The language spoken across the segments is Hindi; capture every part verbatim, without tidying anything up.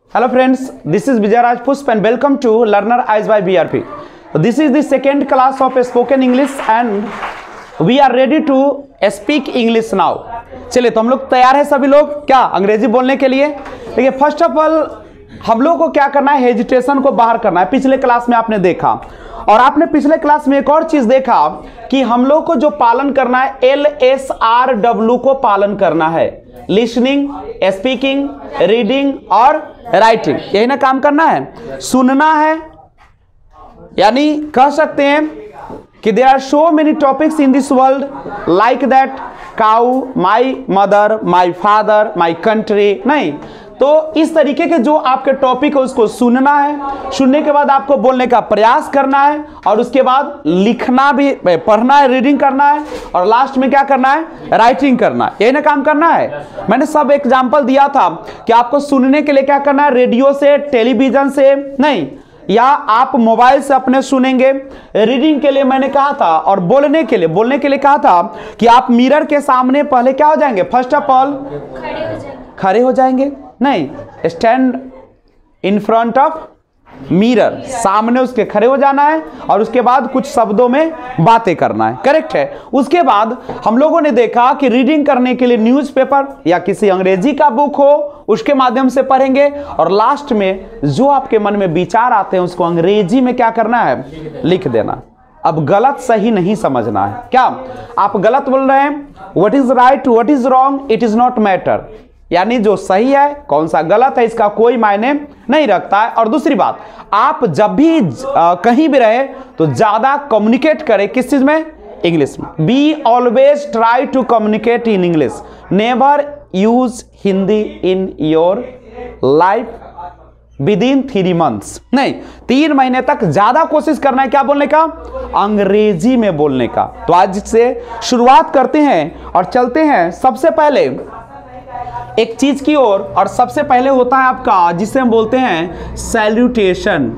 Hello friends, this is Vijay Raj Pushp and welcome to Learner Eyes by B R P. So this is the second class of spoken English and we are ready to speak English now. चलिए तो हम लोग तैयार हैं सभी लोग क्या अंग्रेजी बोलने के लिए। देखिए फर्स्ट ऑफ ऑल हम लोग को क्या करना है, हेजिटेशन को बाहर करना है। पिछले क्लास में आपने देखा और आपने पिछले क्लास में एक और चीज देखा कि हम लोग को जो पालन करना है एल एस आर डब्ल्यू को पालन करना है। लिसनिंग, स्पीकिंग, रीडिंग और राइटिंग, यही ना काम करना है। सुनना है, यानी कह सकते हैं कि there are so many topics in this world like that cow, my mother, my father, my country. नहीं तो इस तरीके के जो आपके टॉपिक है उसको सुनना है, सुनने के बाद आपको बोलने का प्रयास करना है और उसके बाद लिखना भी, पढ़ना है, रीडिंग करना है और लास्ट में क्या करना है, राइटिंग करना है। यही ना काम करना है। मैंने सब एग्जाम्पल दिया था कि आपको सुनने के लिए क्या करना है, रेडियो से, टेलीविजन से नहीं, या आप मोबाइल से अपने सुनेंगे। रीडिंग के लिए मैंने कहा था और बोलने के लिए बोलने के लिए कहा था कि आप मिरर के सामने पहले क्या हो जाएंगे, फर्स्ट ऑफ ऑल खड़े हो जाएंगे। नहीं, stand in front of mirror, सामने उसके खड़े हो जाना है और उसके बाद कुछ शब्दों में बातें करना है। करेक्ट है। उसके बाद हम लोगों ने देखा कि रीडिंग करने के लिए न्यूज़पेपर या किसी अंग्रेजी का बुक हो उसके माध्यम से पढ़ेंगे और लास्ट में जो आपके मन में विचार आते हैं उसको अंग्रेजी में क्या करना है, लिख देना। अब गलत सही नहीं समझना है। क्या आप गलत बोल रहे हैं, what is right, what is wrong, it is not matter, यानी जो सही है कौन सा गलत है इसका कोई मायने नहीं रखता है। और दूसरी बात, आप जब भी आ, कहीं भी रहे तो ज्यादा कम्युनिकेट करें किस चीज में, इंग्लिश में। Be always try to communicate in English, never use Hindi in your life within three months. नहीं, तीन महीने तक ज्यादा कोशिश करना है क्या बोलने का, अंग्रेजी में बोलने का। तो आज से शुरुआत करते हैं और चलते हैं सबसे पहले एक चीज की ओर। और, और सबसे पहले होता है आपका जिसे हम बोलते हैं सैल्यूटेशन।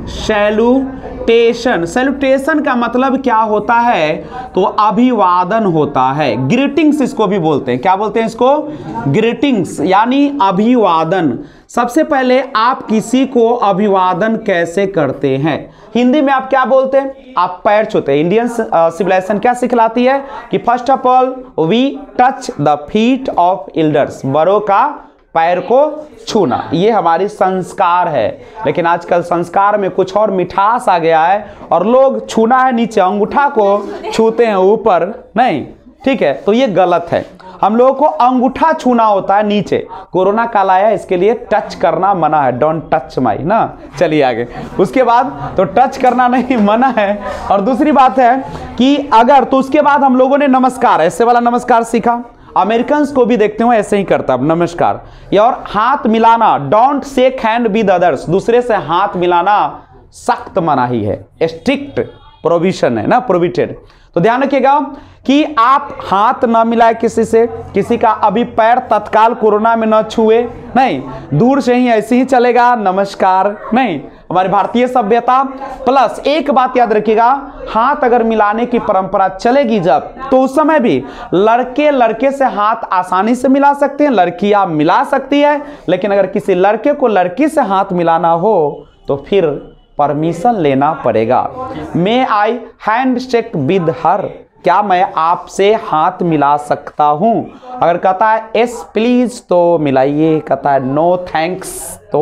सैल्यूटेशन सैल्यूटेशन का मतलब क्या होता है, तो अभिवादन होता है। ग्रीटिंग्स इसको भी बोलते हैं। क्या बोलते हैं इसको, ग्रीटिंग्स यानी अभिवादन। सबसे पहले आप किसी को अभिवादन कैसे करते हैं, हिंदी में आप क्या बोलते हैं, आप पैर छूते हैं। इंडियन सिविलाइजेशन क्या सिखलाती है कि first of all we touch the feet of elders, बड़ों का पैर को छूना, ये हमारी संस्कार है। लेकिन आजकल संस्कार में कुछ और मिठास आ गया है और लोग छूना है नीचे, अंगूठा को छूते हैं ऊपर नहीं। ठीक है, तो ये गलत है। हम लोगों को अंगूठा छूना होता है नीचे। कोरोना काल आया इसके लिए टच करना मना है, डोंट टच माई ना। चलिए आगे, उसके बाद तो टच करना नहीं मना है। और दूसरी बात है कि अगर, तो उसके बाद हम लोगों ने नमस्कार, ऐसे वाला नमस्कार सीखा। अमेरिकन को भी देखते हो ऐसे ही करता नमस्कार। या और हाथ मिलाना, don't shake hand with others, दूसरे से हाथ मिलाना सख्त मनाही है, स्ट्रिक्ट प्रोविजन है ना, प्रोहिबिटेड। तो ध्यान रखिएगा कि आप हाथ ना मिलाए किसी से, किसी का अभी पैर तत्काल कोरोना में न छुए नहीं, दूर से ही ऐसे ही चलेगा, नमस्कार नहीं, हमारी भारतीय सभ्यता। प्लस एक बात याद रखिएगा, हाथ अगर मिलाने की परंपरा चलेगी जब, तो उस समय भी लड़के लड़के से हाथ आसानी से मिला सकते हैं, लड़कियां मिला सकती है। लेकिन अगर किसी लड़के को लड़की से हाथ मिलाना हो तो फिर परमिशन लेना पड़ेगा। May I hand shake with her, क्या मैं आपसे हाथ मिला सकता हूं। अगर कहता है एस प्लीज तो मिलाइए, कहता है नो थैंक्स तो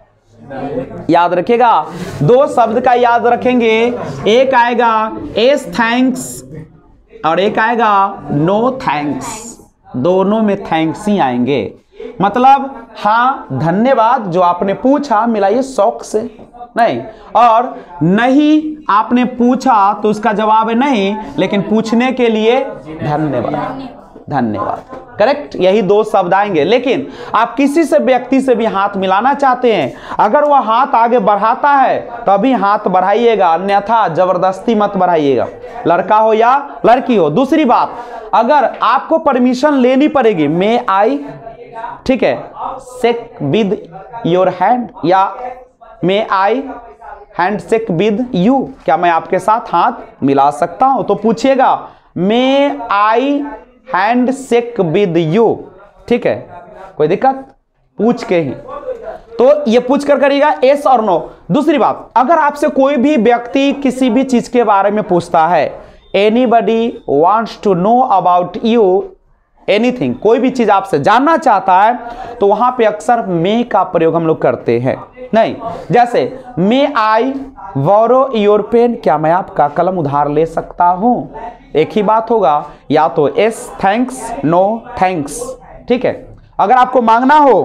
याद रखिएगा, दो शब्द का याद रखेंगे, एक आएगा एस थैंक्स और एक आएगा नो थैंक्स। दोनों में थैंक्स ही आएंगे। मतलब हाँ धन्यवाद, जो आपने पूछा मिलाइए शौक से नहीं, और नहीं आपने पूछा तो उसका जवाब है नहीं, लेकिन पूछने के लिए धन्यवाद, धन्यवाद। करेक्ट, यही दो शब्द आएंगे। लेकिन आप किसी से व्यक्ति से भी हाथ मिलाना चाहते हैं, अगर वह हाथ आगे बढ़ाता है तभी हाथ बढ़ाइएगा, अन्यथा जबरदस्ती मत बढ़ाइएगा, लड़का हो या लड़की हो। दूसरी बात, अगर आपको परमिशन लेनी पड़ेगी, मे आई, ठीक है, शेक विद योर हैंड या may I hand shake with you, क्या मैं आपके साथ हाथ मिला सकता हूं, तो पूछिएगा may I hand shake with you. ठीक है, कोई दिक्कत, पूछ के ही। तो ये पूछ कर करिएगा एस और नो। दूसरी बात, अगर आपसे कोई भी व्यक्ति किसी भी चीज के बारे में पूछता है, anybody wants to know about you anything, कोई भी चीज आपसे जानना चाहता है, तो वहां पे अक्सर मे का प्रयोग हम लोग करते हैं। नहीं, जैसे मे आई बोरो योर पेन, क्या मैं आपका कलम उधार ले सकता हूं? एक ही बात होगा, या तो एस थैंक्स, नो थैंक्स। ठीक है, अगर आपको मांगना हो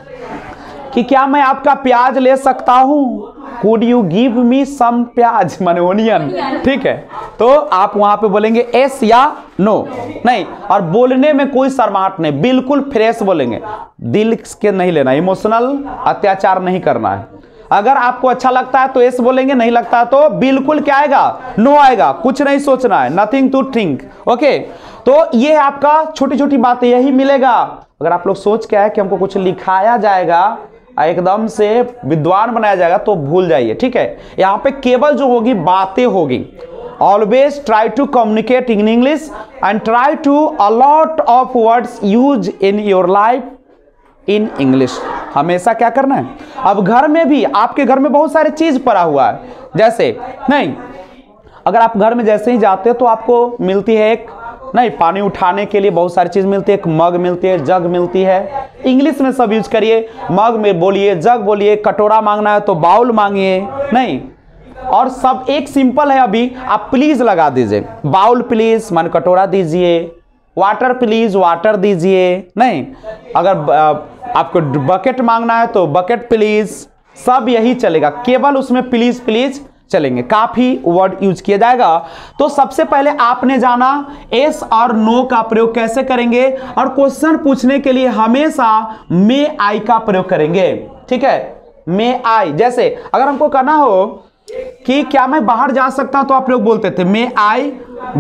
कि क्या मैं आपका प्याज ले सकता हूं, could you give me some pyaz, माने ओनियन। ठीक है, तो आप वहां पे बोलेंगे एस या नो। नहीं, और बोलने में कोई शर्माहट नहीं, बिल्कुल फ्रेश बोलेंगे, दिल के नहीं लेना, इमोशनल अत्याचार नहीं करना है। अगर आपको अच्छा लगता है तो एस बोलेंगे, नहीं लगता है तो बिल्कुल क्या आएगा, नो आएगा, कुछ नहीं सोचना है, नथिंग टू थिंक। ओके, तो ये आपका छोटी छोटी बातें यही मिलेगा। अगर आप लोग सोच के आए कि हमको कुछ लिखाया जाएगा, एकदम से विद्वान बनाया जाएगा, तो भूल जाइए। ठीक है, यहाँ पे केवल जो होगी बातें होगी। Always try to communicate in English and try to a lot of words use in your life in English. हमेशा क्या करना है, अब घर में भी, आपके घर में बहुत सारी चीज पड़ा हुआ है, जैसे नहीं, अगर आप घर में जैसे ही जाते हो तो आपको मिलती है एक, नहीं, पानी उठाने के लिए बहुत सारी चीज मिलती है, एक मग मिलती है, जग मिलती है, इंग्लिश में सब यूज करिए। मग में बोलिए, जग बोलिए, कटोरा मांगना है तो बाउल मांगिए। नहीं, और सब एक सिंपल है, अभी आप प्लीज लगा दीजिए, बाउल प्लीज मान कटोरा दीजिए, वाटर प्लीज वाटर दीजिए। नहीं, अगर आपको बकेट मांगना है तो बकेट प्लीज, सब यही चलेगा, केवल उसमें प्लीज प्लीज चलेंगे, काफी वर्ड यूज किया जाएगा। तो सबसे पहले आपने जाना एस और नो का प्रयोग कैसे करेंगे, और क्वेश्चन पूछने के लिए हमेशा मे आई का प्रयोग करेंगे। ठीक है, मे आई, जैसे अगर हमको कहना हो कि क्या मैं बाहर जा सकता हूं, तो आप लोग बोलते थे may I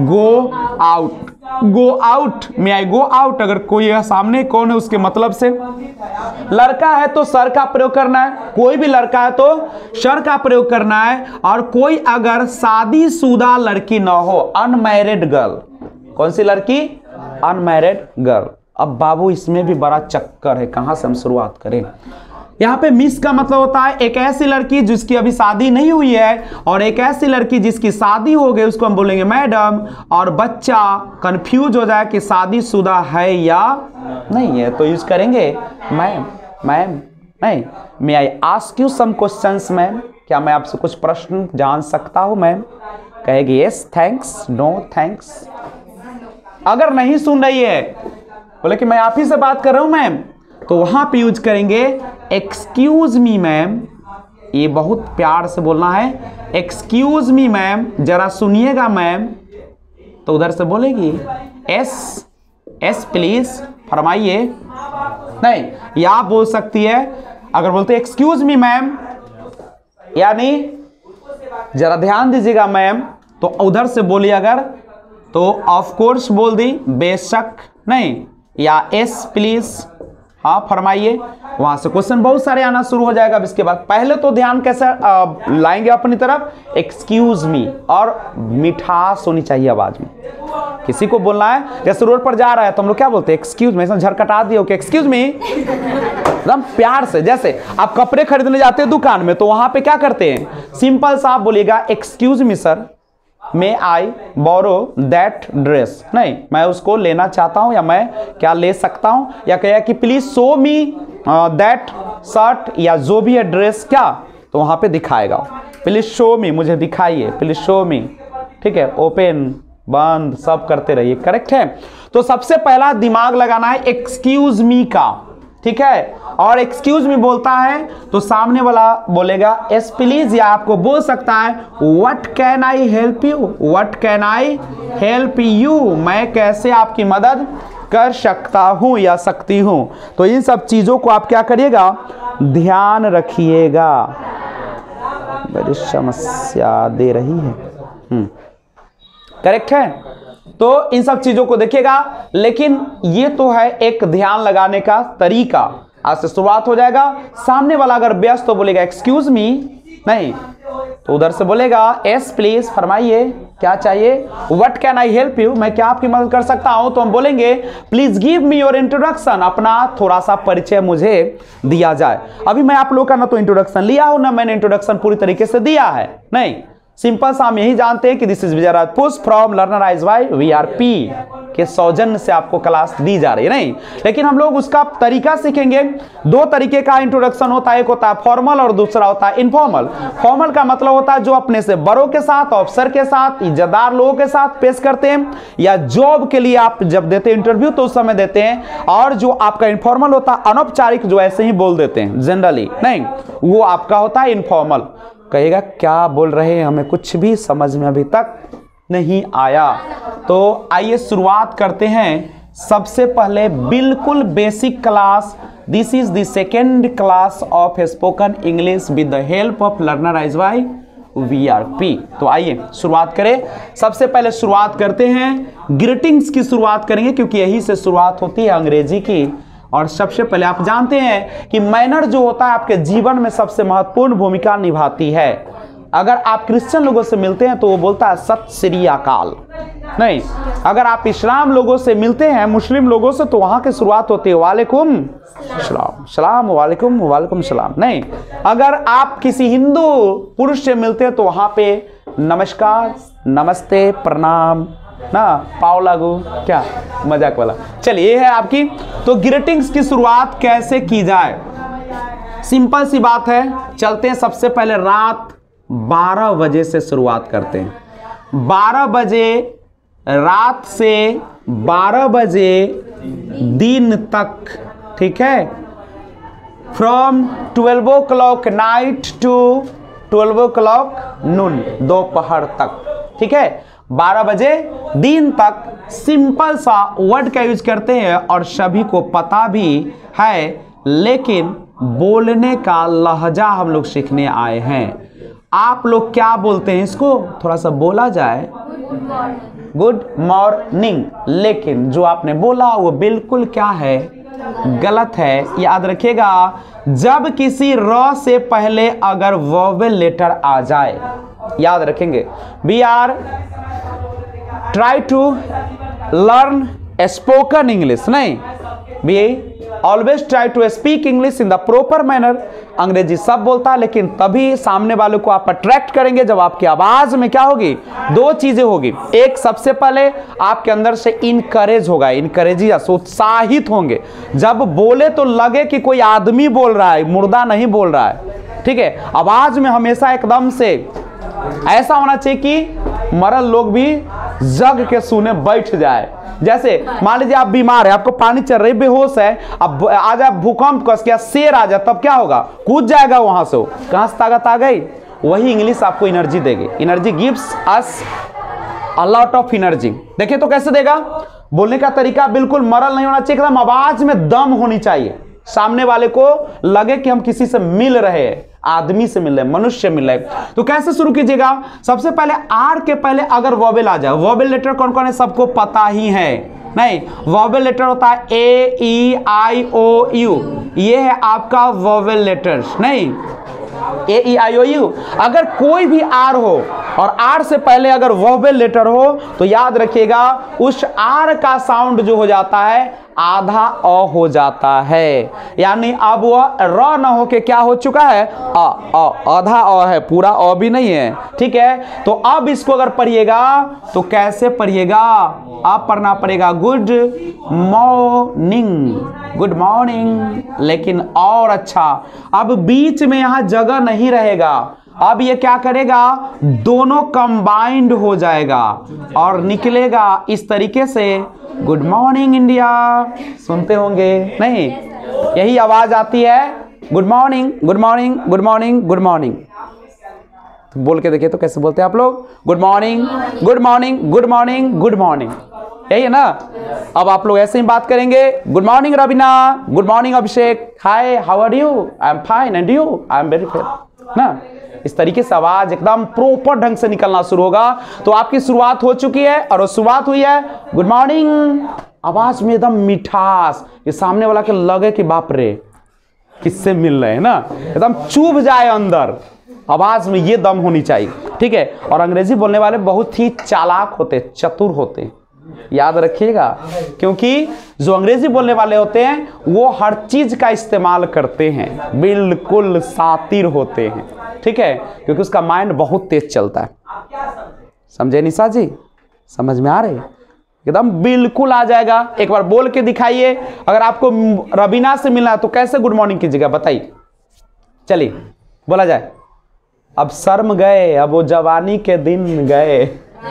go out, go out, may I go out. अगर कोई है सामने, कौन है उसके मतलब से, लड़का है तो सर का प्रयोग करना है, कोई भी लड़का है तो सर का प्रयोग करना है। और कोई अगर शादीशुदा लड़की ना हो, अनमैरिड गर्ल, कौन सी लड़की, अनमैरिड गर्ल। अब बाबू इसमें भी बड़ा चक्कर है, कहां से हम शुरुआत करें। यहाँ पे मिस का मतलब होता है एक ऐसी लड़की जिसकी अभी शादी नहीं हुई है, और एक ऐसी लड़की जिसकी शादी हो गई, उसको हम बोलेंगे मैडम। और बच्चा कंफ्यूज हो जाए कि शादीशुदा है या नहीं है, तो यूज करेंगे मैम, मैम। नहीं, may I ask you some questions ma'am, क्या मैं आपसे कुछ प्रश्न जान सकता हूं मैम? कहेगी यस थैंक्स, नो थैंक्स। अगर नहीं सुन रही है, बोले कि मैं आप ही से बात कर रहा हूं मैम, तो वहां पे यूज करेंगे एक्सक्यूज मी मैम। ये बहुत प्यार से बोलना है, एक्सक्यूज मी मैम, जरा सुनिएगा मैम। तो उधर से बोलेगी एस, एस प्लीज, फरमाइए। नहीं, या बोल सकती है, अगर बोलते एक्सक्यूज मी मैम, यानी जरा ध्यान दीजिएगा मैम, तो उधर से बोली अगर, तो ऑफ कोर्स बोल दी, बेशक। नहीं, या एस प्लीज, हाँ फरमाइए। वहां से क्वेश्चन बहुत सारे आना शुरू हो जाएगा। अब इसके बाद पहले तो ध्यान कैसे लाएंगे अपनी तरफ, एक्सक्यूज मी, और मिठास होनी चाहिए आवाज में। किसी को बोलना है, जैसे रोड पर जा रहा है तो हम लोग क्या बोलते हैं, एक्सक्यूज मी, झरकटा दिए कि एक्सक्यूज मी, एकदम प्यार से। जैसे आप कपड़े खरीदने जाते हैं दुकान में, तो वहां पे क्या करते हैं, सिंपल सा आप बोलिएगा excuse me sir, may I borrow that dress. नहीं, मैं उसको लेना चाहता हूं, या मैं क्या ले सकता हूं, या कहेगा कि please show me that shirt, या जो भी है ड्रेस, क्या, तो वहां पे दिखाएगा, प्लीज शो मी, मुझे दिखाइए, प्लीज शो मी। ठीक है, ओपन बंद सब करते रहिए, करेक्ट है। तो सबसे पहला दिमाग लगाना है एक्सक्यूज मी का। ठीक है, और एक्सक्यूज मी बोलता है तो सामने वाला बोलेगा एस प्लीज, या आपको बोल सकता है what can I help you, what can I help you, मैं कैसे आपकी मदद कर सकता हूं या सकती हूं। तो इन सब चीजों को आप क्या करिएगा, ध्यान रखिएगा। बड़ी समस्या दे रही है, हम्म करेक्ट है। तो इन सब चीजों को देखिएगा, लेकिन ये तो है एक ध्यान लगाने का तरीका। आज से शुरुआत हो जाएगा। सामने वाला अगर व्यस्त तो बोलेगा एक्सक्यूज मी, नहीं तो उधर से बोलेगा एस प्लीज, फरमाइए। क्या चाहिए? What can I help you, मैं क्या आपकी मदद कर सकता हूं? तो हम बोलेंगे please give me your introduction, अपना थोड़ा सा परिचय मुझे दिया जाए। अभी मैं आप लोग का ना तो इंट्रोडक्शन लिया हूं ना मैंने इंट्रोडक्शन पूरी तरीके से दिया है, नहीं, सिंपल सा हम यही जानते हैं कि this is Vijay Rajput from learner eyes by VRP के सौजन्य से आपको क्लास दी जा रही है, नहीं, लेकिन हम लोग उसका तरीका सीखेंगे। दो तरीके का इंट्रोडक्शन होता है, एक होता है फॉर्मल और दूसरा होता है इनफॉर्मल। फॉर्मल का मतलब होता है जो अपने से बड़ों के साथ, ऑफिसर के साथ, इज्जतदार लोगों के साथ पेश करते हैं, या जॉब के लिए आप जब देते हैं इंटरव्यू तो उस समय देते हैं। और जो आपका इनफॉर्मल होता है अनौपचारिक, जो ऐसे ही बोल देते हैं जनरली, नहीं, वो आपका होता है इनफॉर्मल। कहेगा क्या बोल रहे हैं, हमें कुछ भी समझ में अभी तक नहीं आया। तो आइए शुरुआत करते हैं। सबसे पहले बिल्कुल basic class, this is the second class of spoken English with the help of learner eyes by VRP. तो आइए शुरुआत करें। सबसे पहले शुरुआत करते हैं ग्रीटिंग्स की शुरुआत करेंगे, क्योंकि यही से शुरुआत होती है अंग्रेजी की। और सबसे पहले आप जानते हैं कि मैनर जो होता है आपके जीवन में सबसे महत्वपूर्ण भूमिका निभाती है। अगर आप क्रिश्चियन लोगों से मिलते हैं तो वो बोलता है सत श्री अकाल, नहीं, अगर आप इस्लाम लोगों से मिलते हैं, मुस्लिम लोगों से, तो वहां की शुरुआत होती है वालेकुम सलाम, सलाम वालेकुम, वालेकुम सलाम, नहीं, अगर आप किसी हिंदू पुरुष से मिलते हैं तो वहां पे नमस्कार, नमस्ते, प्रणाम ना, पाव लागू, क्या मजाक वाला। चलिए ये है आपकी। तो ग्रीटिंग्स की शुरुआत कैसे की जाए, सिंपल सी बात है। चलते हैं, सबसे पहले रात बारह बजे से शुरुआत करते हैं। बारह बजे रात से बारह बजे दिन तक, ठीक है, from twelve o'clock night to twelve o'clock noon, दोपहर तक, ठीक है, बारह बजे दिन तक। सिंपल सा वर्ड का यूज करते हैं और सभी को पता भी है, लेकिन बोलने का लहजा हम लोग सीखने आए हैं। आप लोग क्या बोलते हैं इसको, थोड़ा सा बोला जाए, गुड मॉर्निंग, लेकिन जो आपने बोला वो बिल्कुल क्या है, गलत है। याद रखिएगा, जब किसी र से पहले अगर वोवेल लेटर आ जाए, याद रखेंगे, we are try to learn spoken English, नहीं, we always try to speak English in the proper manner. अंग्रेजी सब बोलता है, लेकिन तभी सामने वालों को आप अट्रैक्ट करेंगे जब आपकी आवाज में क्या होगी, दो चीजें होगी। एक, सबसे पहले आपके अंदर से इनकरेज होगा, इनकरेज या उत्साहित होंगे, जब बोले तो लगे कि कोई आदमी बोल रहा है, मुर्दा नहीं बोल रहा है, ठीक है। आवाज में हमेशा एकदम से ऐसा होना चाहिए कि मरल लोग भी जग के सुने बैठ जाए। जैसे मान लीजिए आप बीमार है, आपको पानी चल रही, बेहोश है, अब आ जाए भूकंप कस के, शेर आ जाए, तब क्या होगा, कूद जाएगा वहां से, कहां से ताकत आ गई। वही इंग्लिश आपको एनर्जी देगी। Energy gives us a lot of energy. देखिए तो कैसे देगा, बोलने का तरीका बिल्कुल मरल नहीं होना चाहिए, एकदम आवाज में दम होनी चाहिए, सामने वाले को लगे कि हम किसी से मिल रहे हैं, आदमी से मिल रहे, मनुष्य मिल रहे। तो कैसे शुरू कीजिएगा, सबसे पहले आर के पहले अगर वोवेल आ जाए, वोवेल लेटर कौन कौन है सबको पता ही है, नहीं, वोवेल लेटर होता है ए ई आई ओ यू, ये है आपका वोवेल लेटर, नहीं, ए ई आई ओ यू। अगर कोई भी आर हो और आर से पहले अगर वोवेल लेटर हो तो याद रखिएगा उस आर का साउंड जो हो जाता है आधा अ हो जाता है, यानी अब वह र न हो के क्या हो चुका है, अ अ आधा अ है, पूरा अ भी नहीं है, ठीक है। तो अब इसको अगर पढ़िएगा तो कैसे पढ़िएगा, अब पढ़ना पड़ेगा गुड मॉर्निंग, गुड मॉर्निंग, लेकिन और अच्छा, अब बीच में यहां जगह नहीं रहेगा, अब ये क्या करेगा, दोनों कंबाइंड हो जाएगा और निकलेगा इस तरीके से, गुड मॉर्निंग इंडिया, सुनते होंगे, नहीं, यही आवाज आती है, good morning, good morning, good morning, good morning. तो बोल के देखिए तो कैसे बोलते हैं आप लोग, good morning, good morning, good morning, good morning, यही है ना। अब आप लोग ऐसे ही बात करेंगे, good morning Raveena, good morning Abhishek, hi how are you, I am fine and you, I am very fine, ना, इस तरीके से आवाज एकदम प्रॉपर ढंग से निकलना शुरू होगा। तो आपकी शुरुआत हो चुकी है और शुरुआत हुई है गुड मॉर्निंग, आवाज में एकदम मिठास, ये सामने वाला के लगे कि बाप रे किससे मिल रहे हैं ना, एकदम चुभ जाए अंदर, आवाज में ये दम होनी चाहिए, ठीक है। और अंग्रेजी बोलने वाले बहुत ही चालाक होते, चतुर होते, याद रखिएगा, क्योंकि जो अंग्रेजी बोलने वाले होते हैं वो हर चीज का इस्तेमाल करते हैं, बिल्कुल शातिर होते हैं, ठीक है, क्योंकि उसका माइंड बहुत तेज चलता है। समझे निशा जी? समझ में आ रही? एकदम बिल्कुल आ जाएगा। एक बार बोल के दिखाइए। अगर आपको रबीना से मिलना है तो कैसे गुड मॉर्निंग कीजिएगा बताइए, चलिए बोला जाए। अब शर्म गए, अब वो जवानी के दिन गए।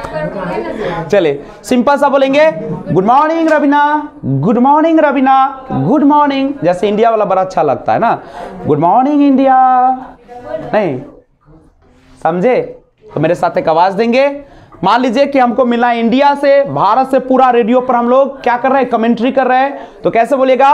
चलिए सिंपल सा बोलेंगे, good morning Rabina, good morning Rabina, good morning. जैसे इंडिया वाला बड़ा अच्छा लगता है ना, गुड मॉर्निंग इंडिया। नहीं समझे? तो मेरे साथ एक आवाज देंगे। मान लीजिए कि हमको मिला इंडिया से, भारत से, पूरा रेडियो पर हम लोग क्या कर रहे हैं, कमेंट्री कर रहे हैं, तो कैसे बोलेगा?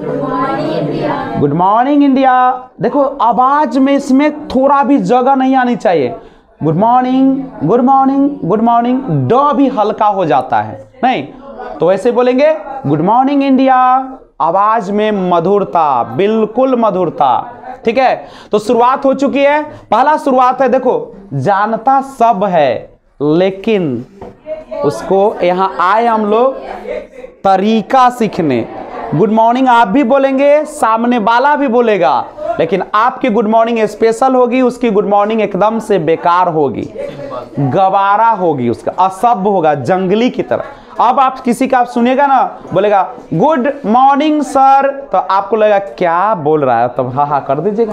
Good morning India. देखो आवाज में इसमें थोड़ा भी जगह नहीं आनी चाहिए। Good morning, good morning, good morning, ड भी हल्का हो जाता है, नहीं तो ऐसे बोलेंगे गुड मॉर्निंग इंडिया। आवाज में मधुरता, बिल्कुल मधुरता, ठीक है। तो शुरुआत हो चुकी है। पहला शुरुआत है, देखो जानता सब है, लेकिन उसको यहां आए हम लोग तरीका सीखने। गुड मॉर्निंग आप भी बोलेंगे, सामने वाला भी बोलेगा, लेकिन आपकी गुड मॉर्निंग स्पेशल होगी, उसकी गुड मॉर्निंग एकदम से बेकार होगी, गवारा होगी, उसका असभ्य होगा, जंगली की तरह। अब आप किसी का आप सुनिएगा ना, बोलेगा गुड मॉर्निंग सर, तो आपको लगेगा क्या बोल रहा है, तब हाँ हाँ कर दीजिएगा,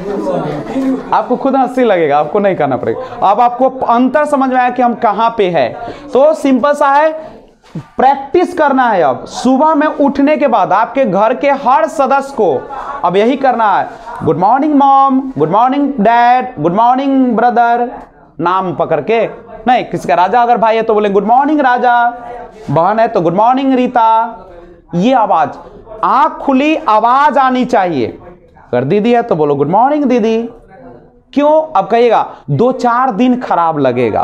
आपको खुद हंसी लगेगा, आपको नहीं करना पड़ेगा। अब आपको अंतर समझ में आया कि हम कहाँ पे है। तो सिंपल सा है, प्रैक्टिस करना है। अब सुबह में उठने के बाद आपके घर के हर सदस्य को अब यही करना है, good morning mom, good morning dad, good morning brother, नाम पकड़ के। नहीं, किसी का राजा अगर भाई है तो बोले गुड मॉर्निंग राजा, बहन है तो गुड मॉर्निंग रीता। ये आवाज, आंख खुली आवाज आनी चाहिए। अगर दीदी है तो बोलो गुड मॉर्निंग दीदी। क्यों? अब कहिएगा दो चार दिन खराब लगेगा,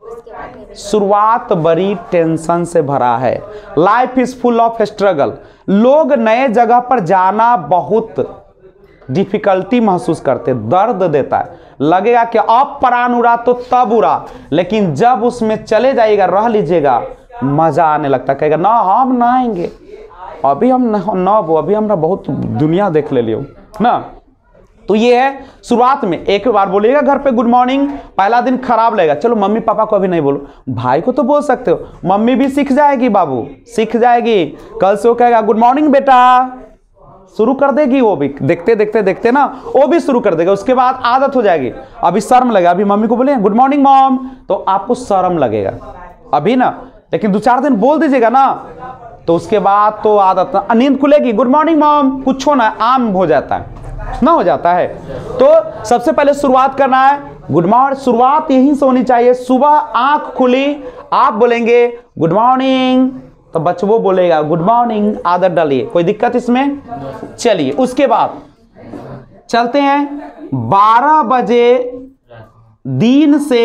शुरुआत बड़ी टेंशन से भरा है। Life is full of struggle. लोग नए जगह पर जाना बहुत डिफिकल्टी महसूस करते, दर्द देता है, लगेगा कि अब प्राण उड़ा तो तब उड़ा, लेकिन जब उसमें चले जाइएगा, रह लीजिएगा, मजा आने लगता। कहेगा ना हम ना आएंगे, अभी हम ना वो अभी हमरा बहुत दुनिया देख ले लियो ना। तो ये है शुरुआत में। एक बार बोलिएगा घर पे गुड मॉर्निंग, पहला दिन खराब लगेगा, चलो मम्मी पापा को अभी नहीं बोलो, भाई को तो बोल सकते हो, मम्मी भी सीख जाएगी, बाबू सीख जाएगी, कल से वो कहेगा गुड मॉर्निंग बेटा, शुरू कर देगी, वो भी देखते देखते देखते ना वो भी शुरू कर देगा, उसके बाद आदत हो जाएगी। अभी शर्म लगेगा, अभी मम्मी को बोले गुड मॉर्निंग मॉम, तो आपको शर्म लगेगा अभी ना, लेकिन दो चार दिन बोल दीजिएगा ना, तो उसके बाद तो आदत, नींद खुलेगी, गुड मॉर्निंग मॉम, कुछ हो ना, आम हो जाता है ना, हो जाता है। तो सबसे पहले शुरुआत करना है गुड मॉर्निंग, शुरुआत यहीं से होनी चाहिए। सुबह आंख खुली आप बोलेंगे गुड मॉर्निंग, तो बच्चों बोलेगा गुड मॉर्निंग, आदत डालिए, कोई दिक्कत इसमें? चलिए उसके बाद चलते हैं बारह बजे दिन से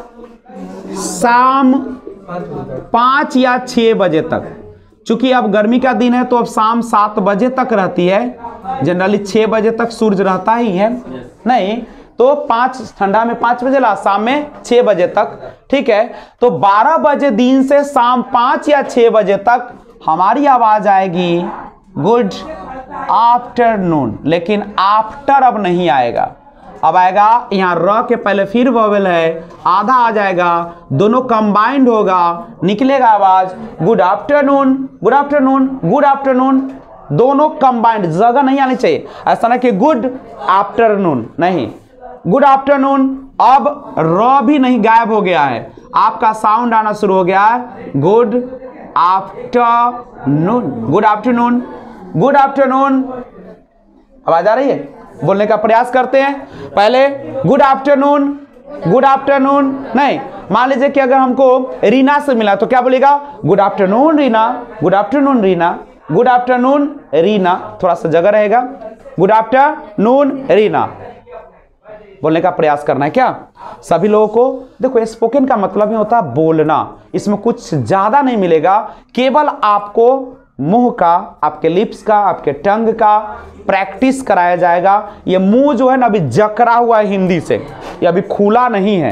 शाम पाँच या छः बजे तक। चूंकि अब गर्मी का दिन है तो अब शाम सात बजे तक रहती है, जनरली छः बजे तक सूरज रहता ही है, नहीं तो पाँच, ठंडा में पाँच बजे ला, शाम में छः बजे तक, ठीक है। तो बारह बजे दिन से शाम पाँच या छः बजे तक हमारी आवाज आएगी गुड आफ्टरनून, लेकिन आफ्टर अब नहीं आएगा, अब आएगा यहाँ र के पहले फिर वोवेल है, आधा आ जाएगा, दोनों कंबाइंड होगा, निकलेगा आवाज good afternoon, good afternoon, good afternoon, दोनों कंबाइंड, जगह नहीं आनी चाहिए। ऐसा ना कि गुड आफ्टरनून, नहीं, गुड आफ्टरनून। अब र भी नहीं, गायब हो गया है, आपका साउंड आना शुरू हो गया है, good afternoon, good afternoon, good afternoon. आवाज आ रही है? बोलने का प्रयास करते हैं। पहले गुड आफ्टरनून, गुड आफ्टरनून, नहीं, मान लीजिए कि अगर हमको रीना से मिला तो क्या बोलेगा? Good afternoon Reena, good afternoon Reena, good afternoon Reena, थोड़ा सा जगह रहेगा, गुड आफ्टरनून रीना। बोलने का प्रयास करना है क्या सभी लोगों को? देखो स्पोकन का मतलब ही होता है बोलना, इसमें कुछ ज्यादा नहीं मिलेगा, केवल आपको मुंह का, आपके लिप्स का, आपके टंग का प्रैक्टिस कराया जाएगा। ये मुंह जो है ना अभी जकड़ा हुआ है हिंदी से, ये अभी खुला नहीं है,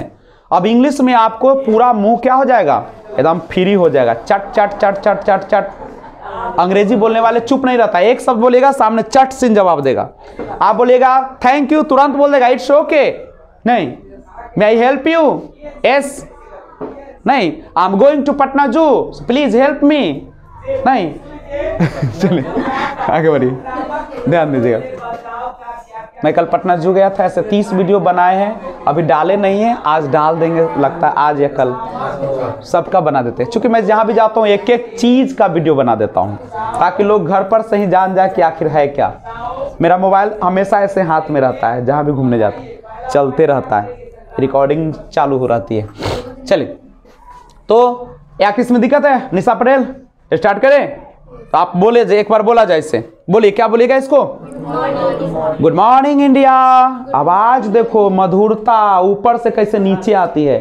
अब इंग्लिश में आपको पूरा मुंह क्या हो जाएगा, एकदम फ्री हो जाएगा, चट चट चट चट चट चट। अंग्रेजी बोलने वाले चुप नहीं रहता, एक शब्द बोलेगा सामने चट से जवाब देगा। आप बोलेगा थैंक यू, तुरंत बोल देगा इट्स ओके, नहीं may I help you, yes, नहीं I am going to Patna zoo, please help me, नहीं। चलिए आगे बढ़िए, ध्यान दीजिएगा। मैं कल पटना जू गया था, ऐसे तीस वीडियो बनाए हैं, अभी डाले नहीं हैं, आज डाल देंगे, लगता है आज या कल सबका बना देते हैं। क्योंकि मैं जहाँ भी जाता हूँ एक एक चीज़ का वीडियो बना देता हूँ ताकि लोग घर पर सही जान जाए कि आखिर है क्या। मेरा मोबाइल हमेशा ऐसे हाथ में रहता है, जहाँ भी घूमने जाता हूँ चलते रहता है, रिकॉर्डिंग चालू हो रहती है। चलिए, तो या किसमें दिक्कत है? निशा पटेल स्टार्ट करें? तो आप बोले, एक बार बोला जाए इससे, बोलिए क्या बोलिएगा इसको? Good morning India. आवाज देखो, मधुरता ऊपर से कैसे नीचे आती है।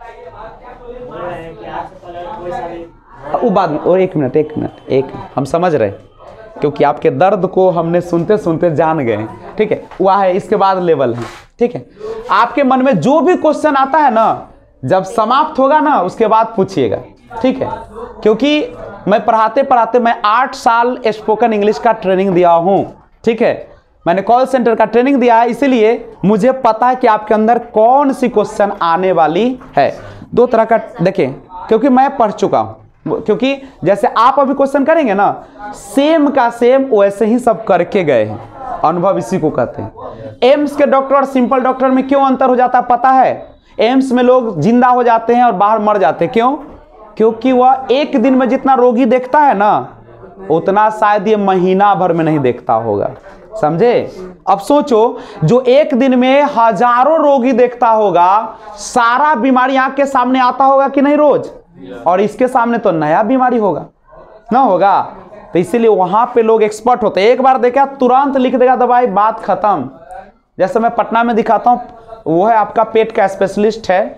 वो बाद में, और एक मिनट एक मिनट एक मिनट हम समझ रहे, क्योंकि आपके दर्द को हमने सुनते सुनते जान गए, ठीक है। वह है, इसके बाद लेवल है, ठीक है। आपके मन में जो भी क्वेश्चन आता है ना, जब समाप्त होगा ना उसके बाद पूछिएगा, ठीक है। क्योंकि मैं पढ़ाते पढ़ाते मैं आठ साल स्पोकन इंग्लिश का ट्रेनिंग दिया हूं, ठीक है। मैंने कॉल सेंटर का ट्रेनिंग दिया है, इसीलिए मुझे पता है कि आपके अंदर कौन सी क्वेश्चन आने वाली है। दो तरह का देखिए, क्योंकि मैं पढ़ चुका हूं, क्योंकि जैसे आप अभी क्वेश्चन करेंगे ना, सेम का सेम वैसे ही सब करके गए हैं। अनुभव इसी को कहते हैं। एम्स के डॉक्टर और सिंपल डॉक्टर में क्यों अंतर हो जाता है पता है? एम्स में लोग जिंदा हो जाते हैं और बाहर मर जाते हैं, क्यों? क्योंकि वह एक दिन में जितना रोगी देखता है ना, उतना शायद ये महीना भर में नहीं देखता होगा, समझे? अब सोचो, जो एक दिन में हजारों रोगी देखता होगा, सारा बीमारी आंख के सामने आता होगा कि नहीं रोज? और इसके सामने तो नया बीमारी होगा ना, होगा। तो इसीलिए वहां पे लोग एक्सपर्ट होते हैं, एक बार देखा तुरंत लिख देगा दवाई, बात खत्म। जैसे मैं पटना में दिखाता हूं, वो है आपका पेट का स्पेशलिस्ट है,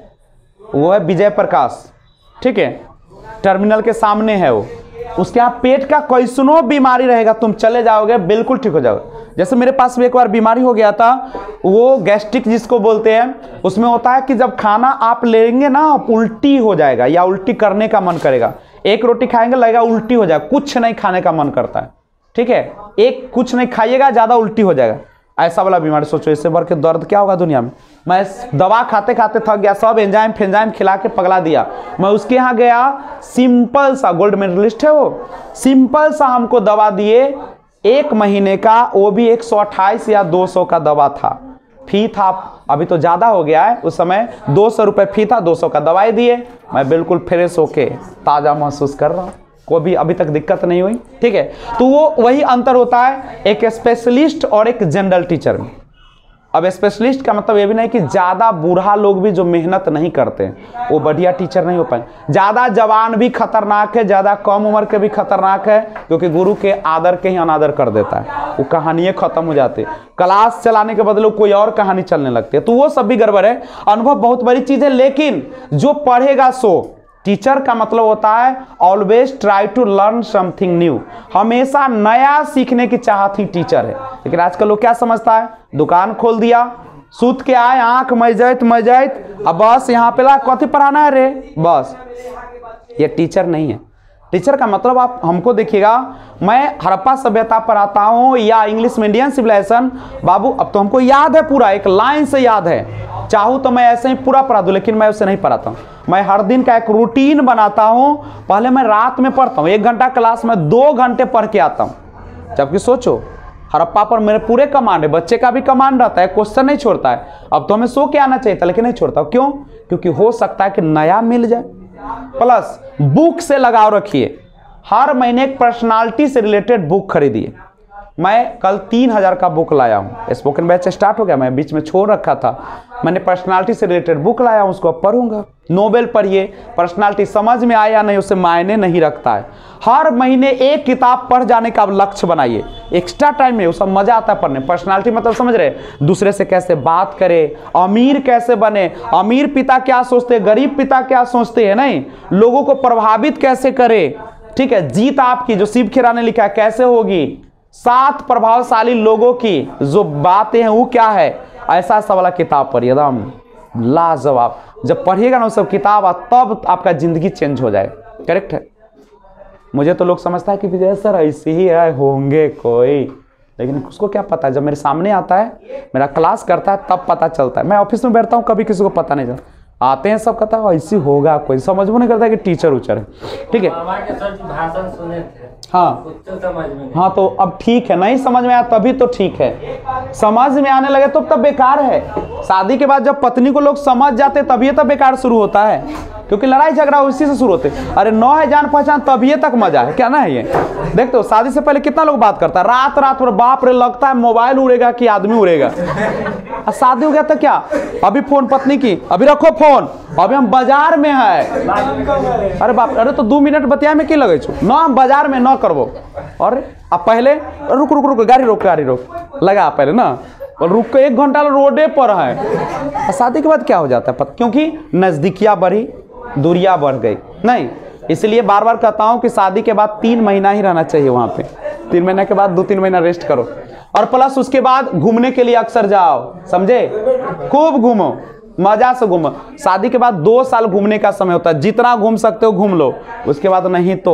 वो है विजय प्रकाश, ठीक है, टर्मिनल के सामने है वो। उसके यहाँ पेट का कैसनो बीमारी रहेगा, तुम चले जाओगे बिल्कुल ठीक हो जाओगे। जैसे मेरे पास भी एक बार बीमारी हो गया था, वो गैस्ट्रिक जिसको बोलते हैं, उसमें होता है कि जब खाना आप लेंगे ना, उल्टी हो जाएगा या उल्टी करने का मन करेगा। एक रोटी खाएंगे लगेगा उल्टी हो जाएगा, कुछ नहीं खाने का मन करता है, ठीक है। एक कुछ नहीं खाइएगा, ज्यादा उल्टी हो जाएगा, ऐसा वाला बीमारी। सोचो इससे बढ़ के दर्द क्या होगा दुनिया में। मैं दवा खाते खाते थक गया, सब एंजाइम फेंजाइम खिला के पगला दिया। मैं उसके यहाँ गया, सिंपल सा, गोल्ड मेडलिस्ट है वो, सिंपल सा हमको दवा दिए, एक महीने का, वो भी एक सौ अट्ठाईस या दो सौ का दवा था। फी था, अभी तो ज्यादा हो गया है, उस समय दो सौ रुपये फी था, दो सौ का दवाई दिए। मैं बिल्कुल फ्रेश होके ताजा महसूस कर रहा हूँ, कोई भी अभी तक दिक्कत नहीं हुई, ठीक है। तो वो वही अंतर होता है एक स्पेशलिस्ट और एक जनरल टीचर में। अब स्पेशलिस्ट का मतलब ये भी नहीं कि ज़्यादा बूढ़ा लोग भी जो मेहनत नहीं करते वो बढ़िया टीचर नहीं हो पाए। ज़्यादा जवान भी खतरनाक है, ज़्यादा कम उम्र के भी खतरनाक है, क्योंकि गुरु के आदर के ही अनादर कर देता है, वो कहानियाँ खत्म हो जाती है। क्लास चलाने के बदले कोई और कहानी चलने लगती है, तो वो सब भी गड़बड़ है। अनुभव बहुत बड़ी चीज़ है, लेकिन जो पढ़ेगा सो, टीचर का मतलब होता है always try to learn something new, हमेशा नया सीखने की चाहत ही टीचर है। लेकिन आजकल लोग क्या समझता है, दुकान खोल दिया, सूत के आए, आंख मजैत मजैत, अब बस यहाँ पे ला कथी पढ़ाना है रे, बस। ये टीचर नहीं है। टीचर का मतलब आप हमको देखिएगा, मैं हड़प्पा सभ्यता पढ़ाता हूँ या इंग्लिश मीडियम सिविलाइजेशन, बाबू अब तो हमको याद है, पूरा एक लाइन से याद है। चाहूँ तो मैं ऐसे ही पूरा पढ़ा दूँ, लेकिन मैं उसे नहीं पढ़ाता हूँ। मैं हर दिन का एक रूटीन बनाता हूँ। पहले मैं रात में पढ़ता हूँ, एक घंटा क्लास में दो घंटे पढ़ के आता हूँ। जबकि सोचो, हड़प्पा पर मेरे पूरे कमांड है, बच्चे का भी कमांड रहता है, क्वेश्चन नहीं छोड़ता है। अब तो हमें सो के आना चाहिए था, लेकिन नहीं छोड़ता। क्यों? क्योंकि हो सकता है कि नया मिल जाए। प्लस बुक से लगाव रखिए, हर महीने एक पर्सनालिटी से रिलेटेड बुक खरीदिए। मैं कल तीन हजार का बुक लाया हूँ, स्पोकन बैच स्टार्ट हो गया, मैं बीच में छोड़ रखा था। मैंने पर्सनालिटी से रिलेटेड बुक लाया हूँ, उसको पढ़ूंगा। नोबेल पढ़िए, पर्सनालिटी समझ में आया नहीं उसे मायने नहीं रखता है। हर महीने एक किताब पढ़ जाने का लक्ष्य बनाइए, एक्स्ट्रा टाइम में, उसका मजा आता है पढ़ने। पर्सनालिटी मतलब समझ रहे, दूसरे से कैसे बात करे, अमीर कैसे बने, अमीर पिता क्या सोचते हैं, गरीब पिता क्या सोचते हैं, नहीं, लोगों को प्रभावित कैसे करे, ठीक है। जीत आपकी, जो शिव खेरा ने लिखा है, कैसे होगी, सात प्रभावशाली लोगों की जो बातें हैं वो क्या है, ऐसा सा वाला किताब पढ़िए, एकदम लाजवाब। जब पढ़िएगा ना वो सब किताब तब आपका जिंदगी चेंज हो जाएगा। करेक्ट है। मुझे तो लोग समझता है कि विजय सर ऐसे ही है, होंगे कोई, लेकिन उसको क्या पता है। जब मेरे सामने आता है, मेरा क्लास करता है, तब पता चलता है। मैं ऑफिस में बैठता हूँ, कभी किसी को पता नहीं चलता। आते हैं सब कहता है ऐसी होगा, कोई समझ में नहीं करता कि टीचर उचर है। ठीक है। भाषण सुने थे। हाँ तो समझ में हाँ, तो अब ठीक है, नहीं समझ में आया तभी तो ठीक है, समझ में आने लगे तो तब बेकार है। शादी के बाद जब पत्नी को लोग समझ जाते तभी तब बेकार शुरू होता है, क्योंकि लड़ाई झगड़ा उसी से शुरू होते। अरे नौ है जान पहचान तभी तक मजा है, क्या ना है ये। देखते हो शादी से पहले कितना लोग बात करता है, रात रात भर बाप रे लगता है मोबाइल उड़ेगा कि आदमी उड़ेगा। शादी हो गया तो क्या, अभी फोन पत्नी की, अभी रखो फोन, अभी हम बाजार में है। अरे बाप, अरे तो दो मिनट बतिया में की लगे छो, न हम बाजार में न करबो। और अब पहले रुक रुक रुक गाड़ी रोक गाड़ी रोक लगा पहले ना, और रुक के एक घंटा रोडे पर है। शादी के बाद क्या हो जाता है पता, क्योंकि नजदीकियां बढ़ी, दूरियां बढ़ गई। नहीं, इसलिए बार बार कहता हूं कि शादी के बाद तीन महीना ही रहना चाहिए वहां पे। तीन महीने के बाद दो तीन महीना रेस्ट करो, और प्लस उसके बाद घूमने के लिए अक्सर जाओ, समझे, खूब घूमो, मजा से घूमो। शादी के बाद दो साल घूमने का समय होता है, जितना घूम सकते हो घूम लो, उसके बाद नहीं तो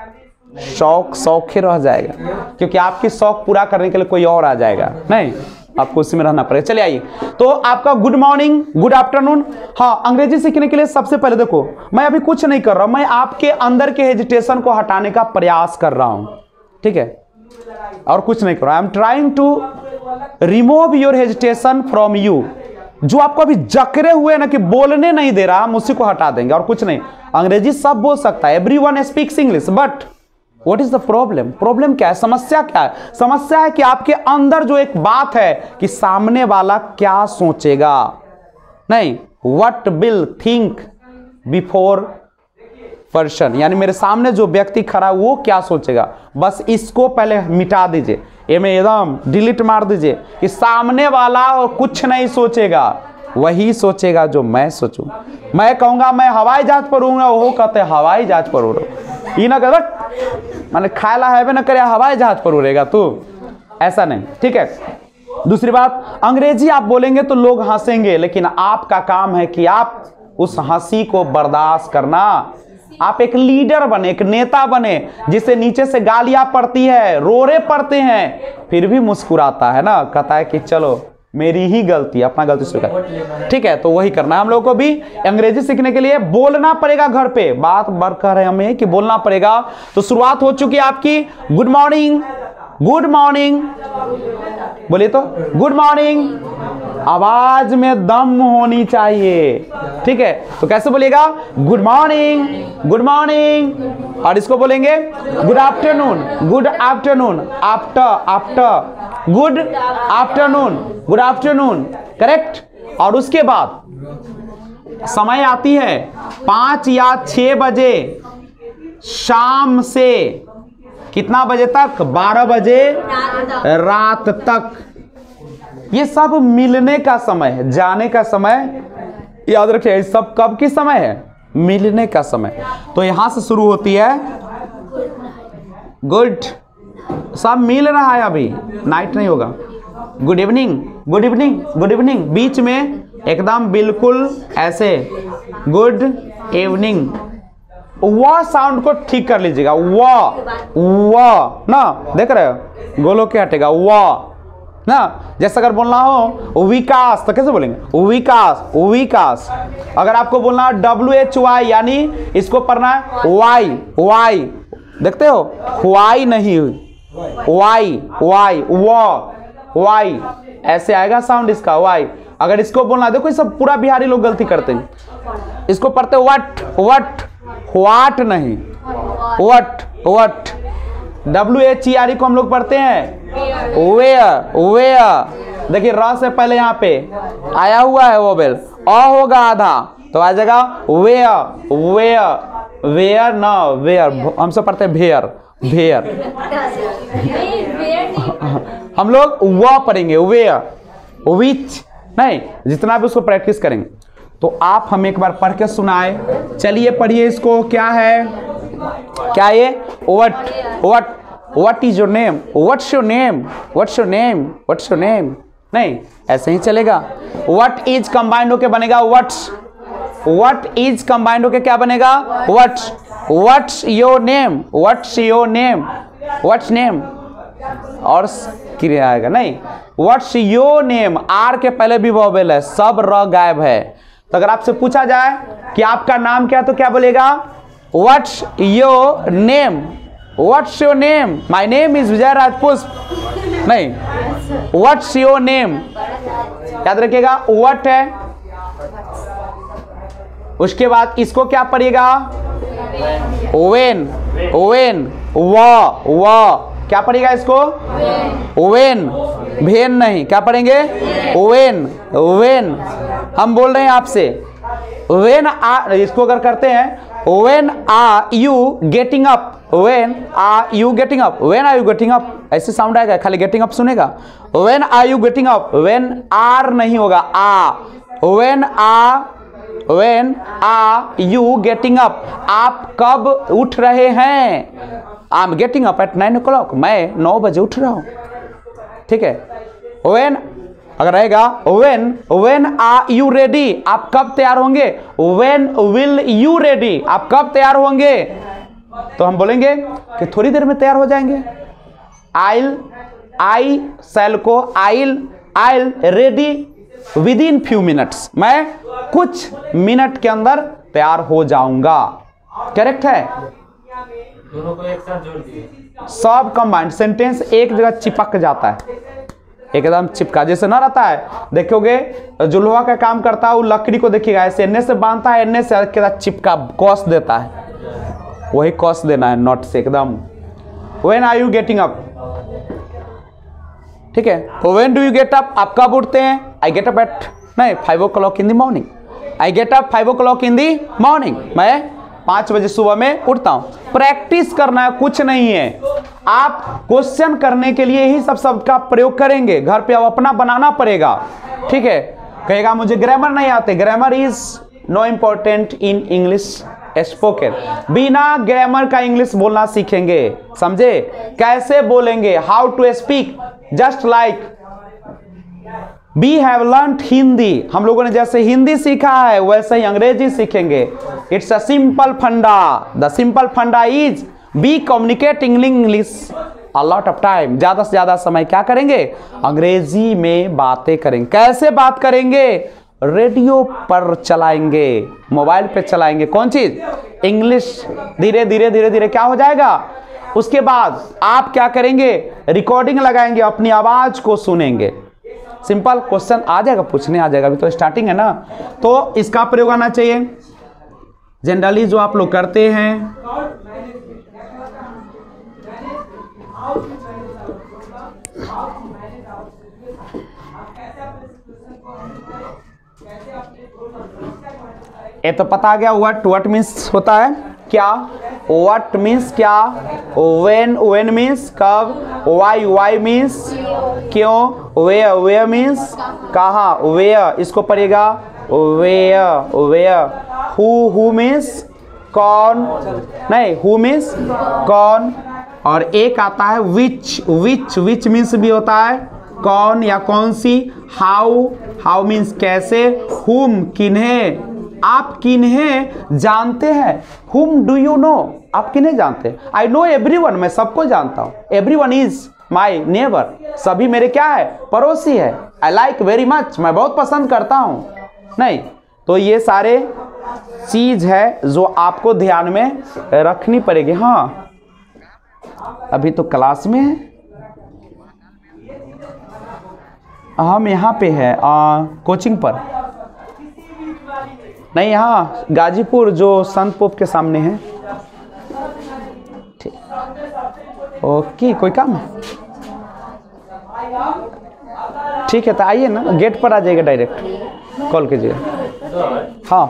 शौक शौक ही रह जाएगा, क्योंकि आपकी शौक पूरा करने के लिए कोई और आ जाएगा। नहीं, आपको उसी में रहना पड़ेगा। चलिए आइए, तो आपका गुड मॉर्निंग, गुड आफ्टरनून। हाँ, अंग्रेजी सीखने के लिए सबसे पहले देखो, मैं अभी कुछ नहीं कर रहा, मैं आपके अंदर के हेजिटेशन को हटाने का प्रयास कर रहा हूं, ठीक है, और कुछ नहीं कर रहा। I am trying to remove your hesitation from you. जो आपको अभी जकरे हुए ना कि बोलने नहीं दे रहा, हम उसी को हटा देंगे, और कुछ नहीं। अंग्रेजी सब बोल सकता है, everyone speaks English, but what is the problem? Problem क्या है, समस्या क्या है? समस्या है कि आपके अंदर जो एक बात है कि सामने वाला क्या सोचेगा, नहीं, what will think before person, यानी मेरे सामने जो व्यक्ति खड़ा है वो क्या सोचेगा। बस इसको पहले मिटा दीजिए, ये में एकदम डिलीट मार दीजिए कि सामने वाला और कुछ नहीं सोचेगा, वही सोचेगा जो मैं सोचूं। मैं कहूंगा मैं हवाई जहाज पर उड़ूंगा, वो कहते हवाई जहाज पर उड़ो, ये ना कर मैंने खायला है ना करे हवाई जहाज पर उड़ेगा तू, ऐसा नहीं, ठीक है। दूसरी बात, अंग्रेजी आप बोलेंगे तो लोग हंसेंगे, लेकिन आपका काम है कि आप उस हंसी को बर्दाश्त करना। आप एक लीडर बने, एक नेता बने, जिसे नीचे से गालियां पड़ती है, रोरे पड़ते हैं, फिर भी मुस्कुराता है ना, कहता है कि चलो मेरी ही गलती, अपना गलती स्वीकार, ठीक है। तो वही करना है हम लोगों को भी। अंग्रेजी सीखने के लिए बोलना पड़ेगा घर पे, बात बढ़ कर है हमें कि बोलना पड़ेगा। तो शुरुआत हो चुकी है आपकी, गुड मॉर्निंग, गुड मॉर्निंग, बोलिए तो गुड मॉर्निंग, आवाज में दम होनी चाहिए, ठीक है। तो कैसे बोलिएगा, गुड मॉर्निंग, गुड मॉर्निंग, और इसको बोलेंगे good afternoon, good afternoon, after after, good afternoon, good afternoon, correct. और उसके बाद समय आती है पांच या छह बजे शाम से कितना बजे तक, बारह बजे रात तक। ये सब मिलने का समय है, जाने का समय, याद रखिए। ये सब कब की समय है, मिलने का समय। तो यहां से शुरू होती है गुड, सब मिल रहा है, अभी नाइट नहीं होगा। Good evening, good evening, good evening, बीच में एकदम बिल्कुल ऐसे गुड इवनिंग। वह साउंड को ठीक कर लीजिएगा, वाह वाह ना, देख रहे हो गोलो के हटेगा, वाह ना। जैसे अगर बोलना हो विकास तो कैसे बोलेंगे, विकास, विकास। अगर आपको बोलना है डब्ल्यू एच वाई, यानी इसको पढ़ना है वाई, वाई, देखते हो वाई नहीं, वाई वाई, वाह वाई, ऐसे आएगा साउंड इसका, वाई। अगर इसको बोलना, देखो ये सब पूरा बिहारी लोग गलती करते हैं, इसको पढ़ते वट वट, व्हाट नहीं, what what. W H E R को हम लोग पढ़ते हैं वेयर, वेयर। देखिए र से पहले यहाँ पे आया हुआ है वोवेल, अ होगा आधा, तो आ जाएगा वेयर, वेयर, वेयर ना वेयर, हम सब पढ़ते हैं भेयर, भेयर। हम लोग व पढ़ेंगे, वेयर, विच नहीं, जितना भी उसको प्रैक्टिस करेंगे। तो आप हम एक बार पढ़ के सुनाए, चलिए पढ़िए इसको, क्या है, क्या ये, what what what is your name, what's your name, what's your name, what's your name, नहीं, ऐसे ही चलेगा। व्हाट इज कंबाइंड होके बनेगा व्हाट्स। व्हाट इज कंबाइंड होके क्या बनेगा what's. What's your name, what's your name, what's name और क्रिया आएगा नहीं। व्हाट्स योर नेम, आर के पहले भी वोवेल है, सब र गायब है। तो अगर आपसे पूछा जाए कि आपका नाम क्या, तो क्या बोलेगा what's your name. What's your name, my name is Vijay Rajpushp नहीं, व्हाट्स योर नेम याद रखिएगा। व्हाट है, उसके बाद इसको क्या पड़ेगा वेन, वेन व व क्या पड़ेगा इसको वेन, भेन नहीं, क्या पढ़ेंगे वेन। वेन हम बोल रहे हैं आपसे वेन आ, इसको अगर करते हैं when are you getting up, when are you getting up, when are you getting up, ऐसे साउंड आएगा, खाली गेटिंग अप सुनेगा। When are you getting up, when are नहीं होगा आ, वेन आ, when are you getting up, आप कब उठ रहे हैं। I am getting up at nine o'clock, मैं नौ बजे उठ रहा हूं, ठीक है। वेन अगर रहेगा when, when are you ready, आप कब तैयार होंगे। वेन विल यू रेडी, आप कब तैयार होंगे। तो हम बोलेंगे कि थोड़ी देर में तैयार हो जाएंगे। आइल, आई सेल को I'll, I'll ready within few minutes, मैं कुछ मिनट के अंदर तैयार हो जाऊंगा। करेक्ट है, दोनों को एक साथ जोड़ दिए, सब कंबाइंड सेंटेंस एक जगह चिपक जाता है, एकदम चिपका जैसे ना रहता है। देखोगे जो लोहा का काम करता है वो लकड़ी को देखिएगा ऐसे एन्ने से बांधता है, एन्ने से के साथ चिपका कॉस देता है, वही कॉस देना है नॉट से एकदम। When are you getting up, ठीक है। When do you get up, आप कब उठते हैं। आई गेट अप एट नहीं five o'clock in the morning, I get up five o'clock in the morning, मैं पांच बजे सुबह में उठता हूं। प्रैक्टिस करना है, कुछ नहीं है। आप क्वेश्चन करने के लिए ही सब शब्द का प्रयोग करेंगे, घर पे अब अपना बनाना पड़ेगा, ठीक है। कहेगा मुझे ग्रामर नहीं आते, grammar is no important in English spoken. बिना ग्रामर का इंग्लिश बोलना सीखेंगे, समझे। कैसे बोलेंगे, how to speak, just like we have learned Hindi, हम लोगों ने जैसे हिंदी सीखा है वैसे ही अंग्रेजी सीखेंगे। It's a simple funda, the simple funda is be communicating English a lot of time, ज्यादा से ज्यादा समय क्या करेंगे अंग्रेजी में बातें करेंगे। कैसे बात करेंगे, रेडियो पर चलाएंगे, मोबाइल पे चलाएंगे, कौन चीज इंग्लिश। धीरे धीरे धीरे धीरे क्या हो जाएगा, उसके बाद आप क्या करेंगे रिकॉर्डिंग लगाएंगे, अपनी आवाज को सुनेंगे। सिंपल क्वेश्चन आ जाएगा, पूछने आ जाएगा, अभी तो स्टार्टिंग है ना, तो इसका प्रयोग आना चाहिए। जनरली जो आप लोग करते हैं ये तो पता आ गया व्हाट, व्हाट मीन्स होता है क्या, व्हाट मीन्स क्या, व्हेन, व्हेन मीन्स कब, वाई, वाई मीन्स क्यों, वेयर, वेयर मीन्स कहाँ, वेयर इसको पढ़ेगा where, where. Who, who means कौन नहीं, हु मीन्स कौन। और एक आता है विच, विच, विच मीन्स भी होता है कौन या कौन सी। हाउ, हाउ मीन्स कैसे। हुम किन्हें, आप किन्हें जानते हैं। हुम डू यू नो, आप किन्हें जानते हैं। आई नो एवरीवन, मैं सबको जानता हूं। एवरीवन इज माई नेबर, सभी मेरे क्या है पड़ोसी है। आई लाइक वेरी मच, मैं बहुत पसंद करता हूं। नहीं, तो ये सारे चीज है जो आपको ध्यान में रखनी पड़ेगी। हाँ अभी तो क्लास में है, हम यहाँ पे है आ, कोचिंग पर नहीं, यहाँ गाजीपुर जो संत पोप के सामने है। ठीक, ओके, कोई काम है, ठीक है तो आइए ना, गेट पर आ जाइएगा, डायरेक्ट कॉल कीजिएगा। हाँ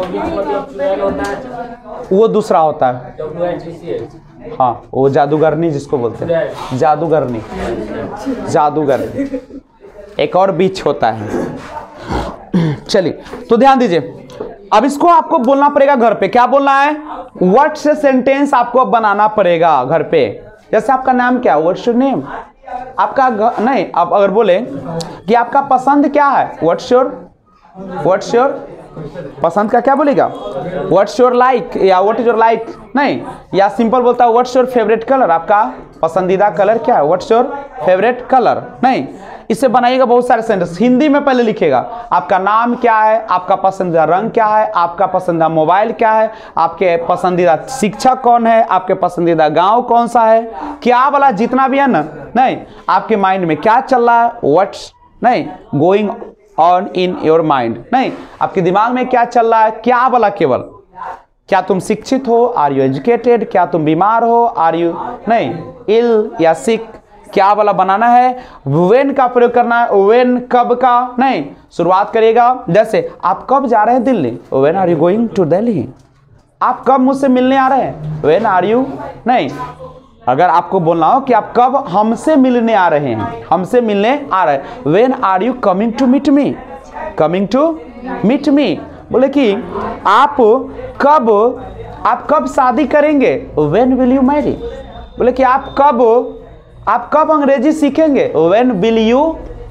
वो दूसरा होता है, हाँ वो जादूगरनी जिसको बोलते हैं, जादूगरनी, जादूगरनी एक और बीच होता है। चलिए तो ध्यान दीजिए, अब इसको आपको बोलना पड़ेगा घर पे। क्या बोलना है, व्हाट से सेंटेंस आपको बनाना पड़ेगा घर पे। जैसे आपका नाम क्या है, व्हाट्स योर नेम, आपका घ- नहीं, आप अगर बोले कि आपका पसंद क्या है, व्हाट्स योर व्हाट्स योर पसंद का क्या बोलेगा, व्हाट्स योर लाइक, या व्हाट इज योर लाइक, नहीं, या सिंपल बोलता है व्हाट्स योर फेवरेट कलर, आपका पसंदीदा कलर क्या है, व्हाट्स योर फेवरेट कलर, नहीं। इससे बनाइएगा बहुत सारे सेंटेंस। हिंदी में पहले लिखिएगा आपका नाम क्या है, आपका पसंदीदा रंग क्या है, आपका पसंदीदा मोबाइल क्या है, आपके पसंदीदा शिक्षक कौन है, आपके पसंदीदा गांव कौन सा है, क्या वाला जितना भी है ना, नहीं, आपके माइंड में क्या चल रहा है, व्हाट्स नहीं going on in your mind, नहीं, आपके दिमाग में क्या चल रहा है, क्या वाला केवल, क्या तुम शिक्षित हो, आर यू एजुकेटेड, क्या तुम बीमार हो, आर यू नहीं इल या सिक, क्या वाला बनाना है, व्हेन का प्रयोग करना है, व्हेन कब का, नहीं, शुरुआत करिएगा जैसे आप कब जा रहे हैं Delhi, when are you going to Delhi, आप कब मुझसे मिलने आ रहे हैं, व्हेन आर यू नहीं। अगर आपको बोलना हो कि आप कब हमसे मिलने आ रहे हैं, हमसे मिलने आ रहे हैं, when are you coming to meet me, coming to meet me. बोले कि आप कब आप कब शादी करेंगे, व्हेन विल यू मैरी। बोले कि आप कब आप कब अंग्रेजी सीखेंगे, when will you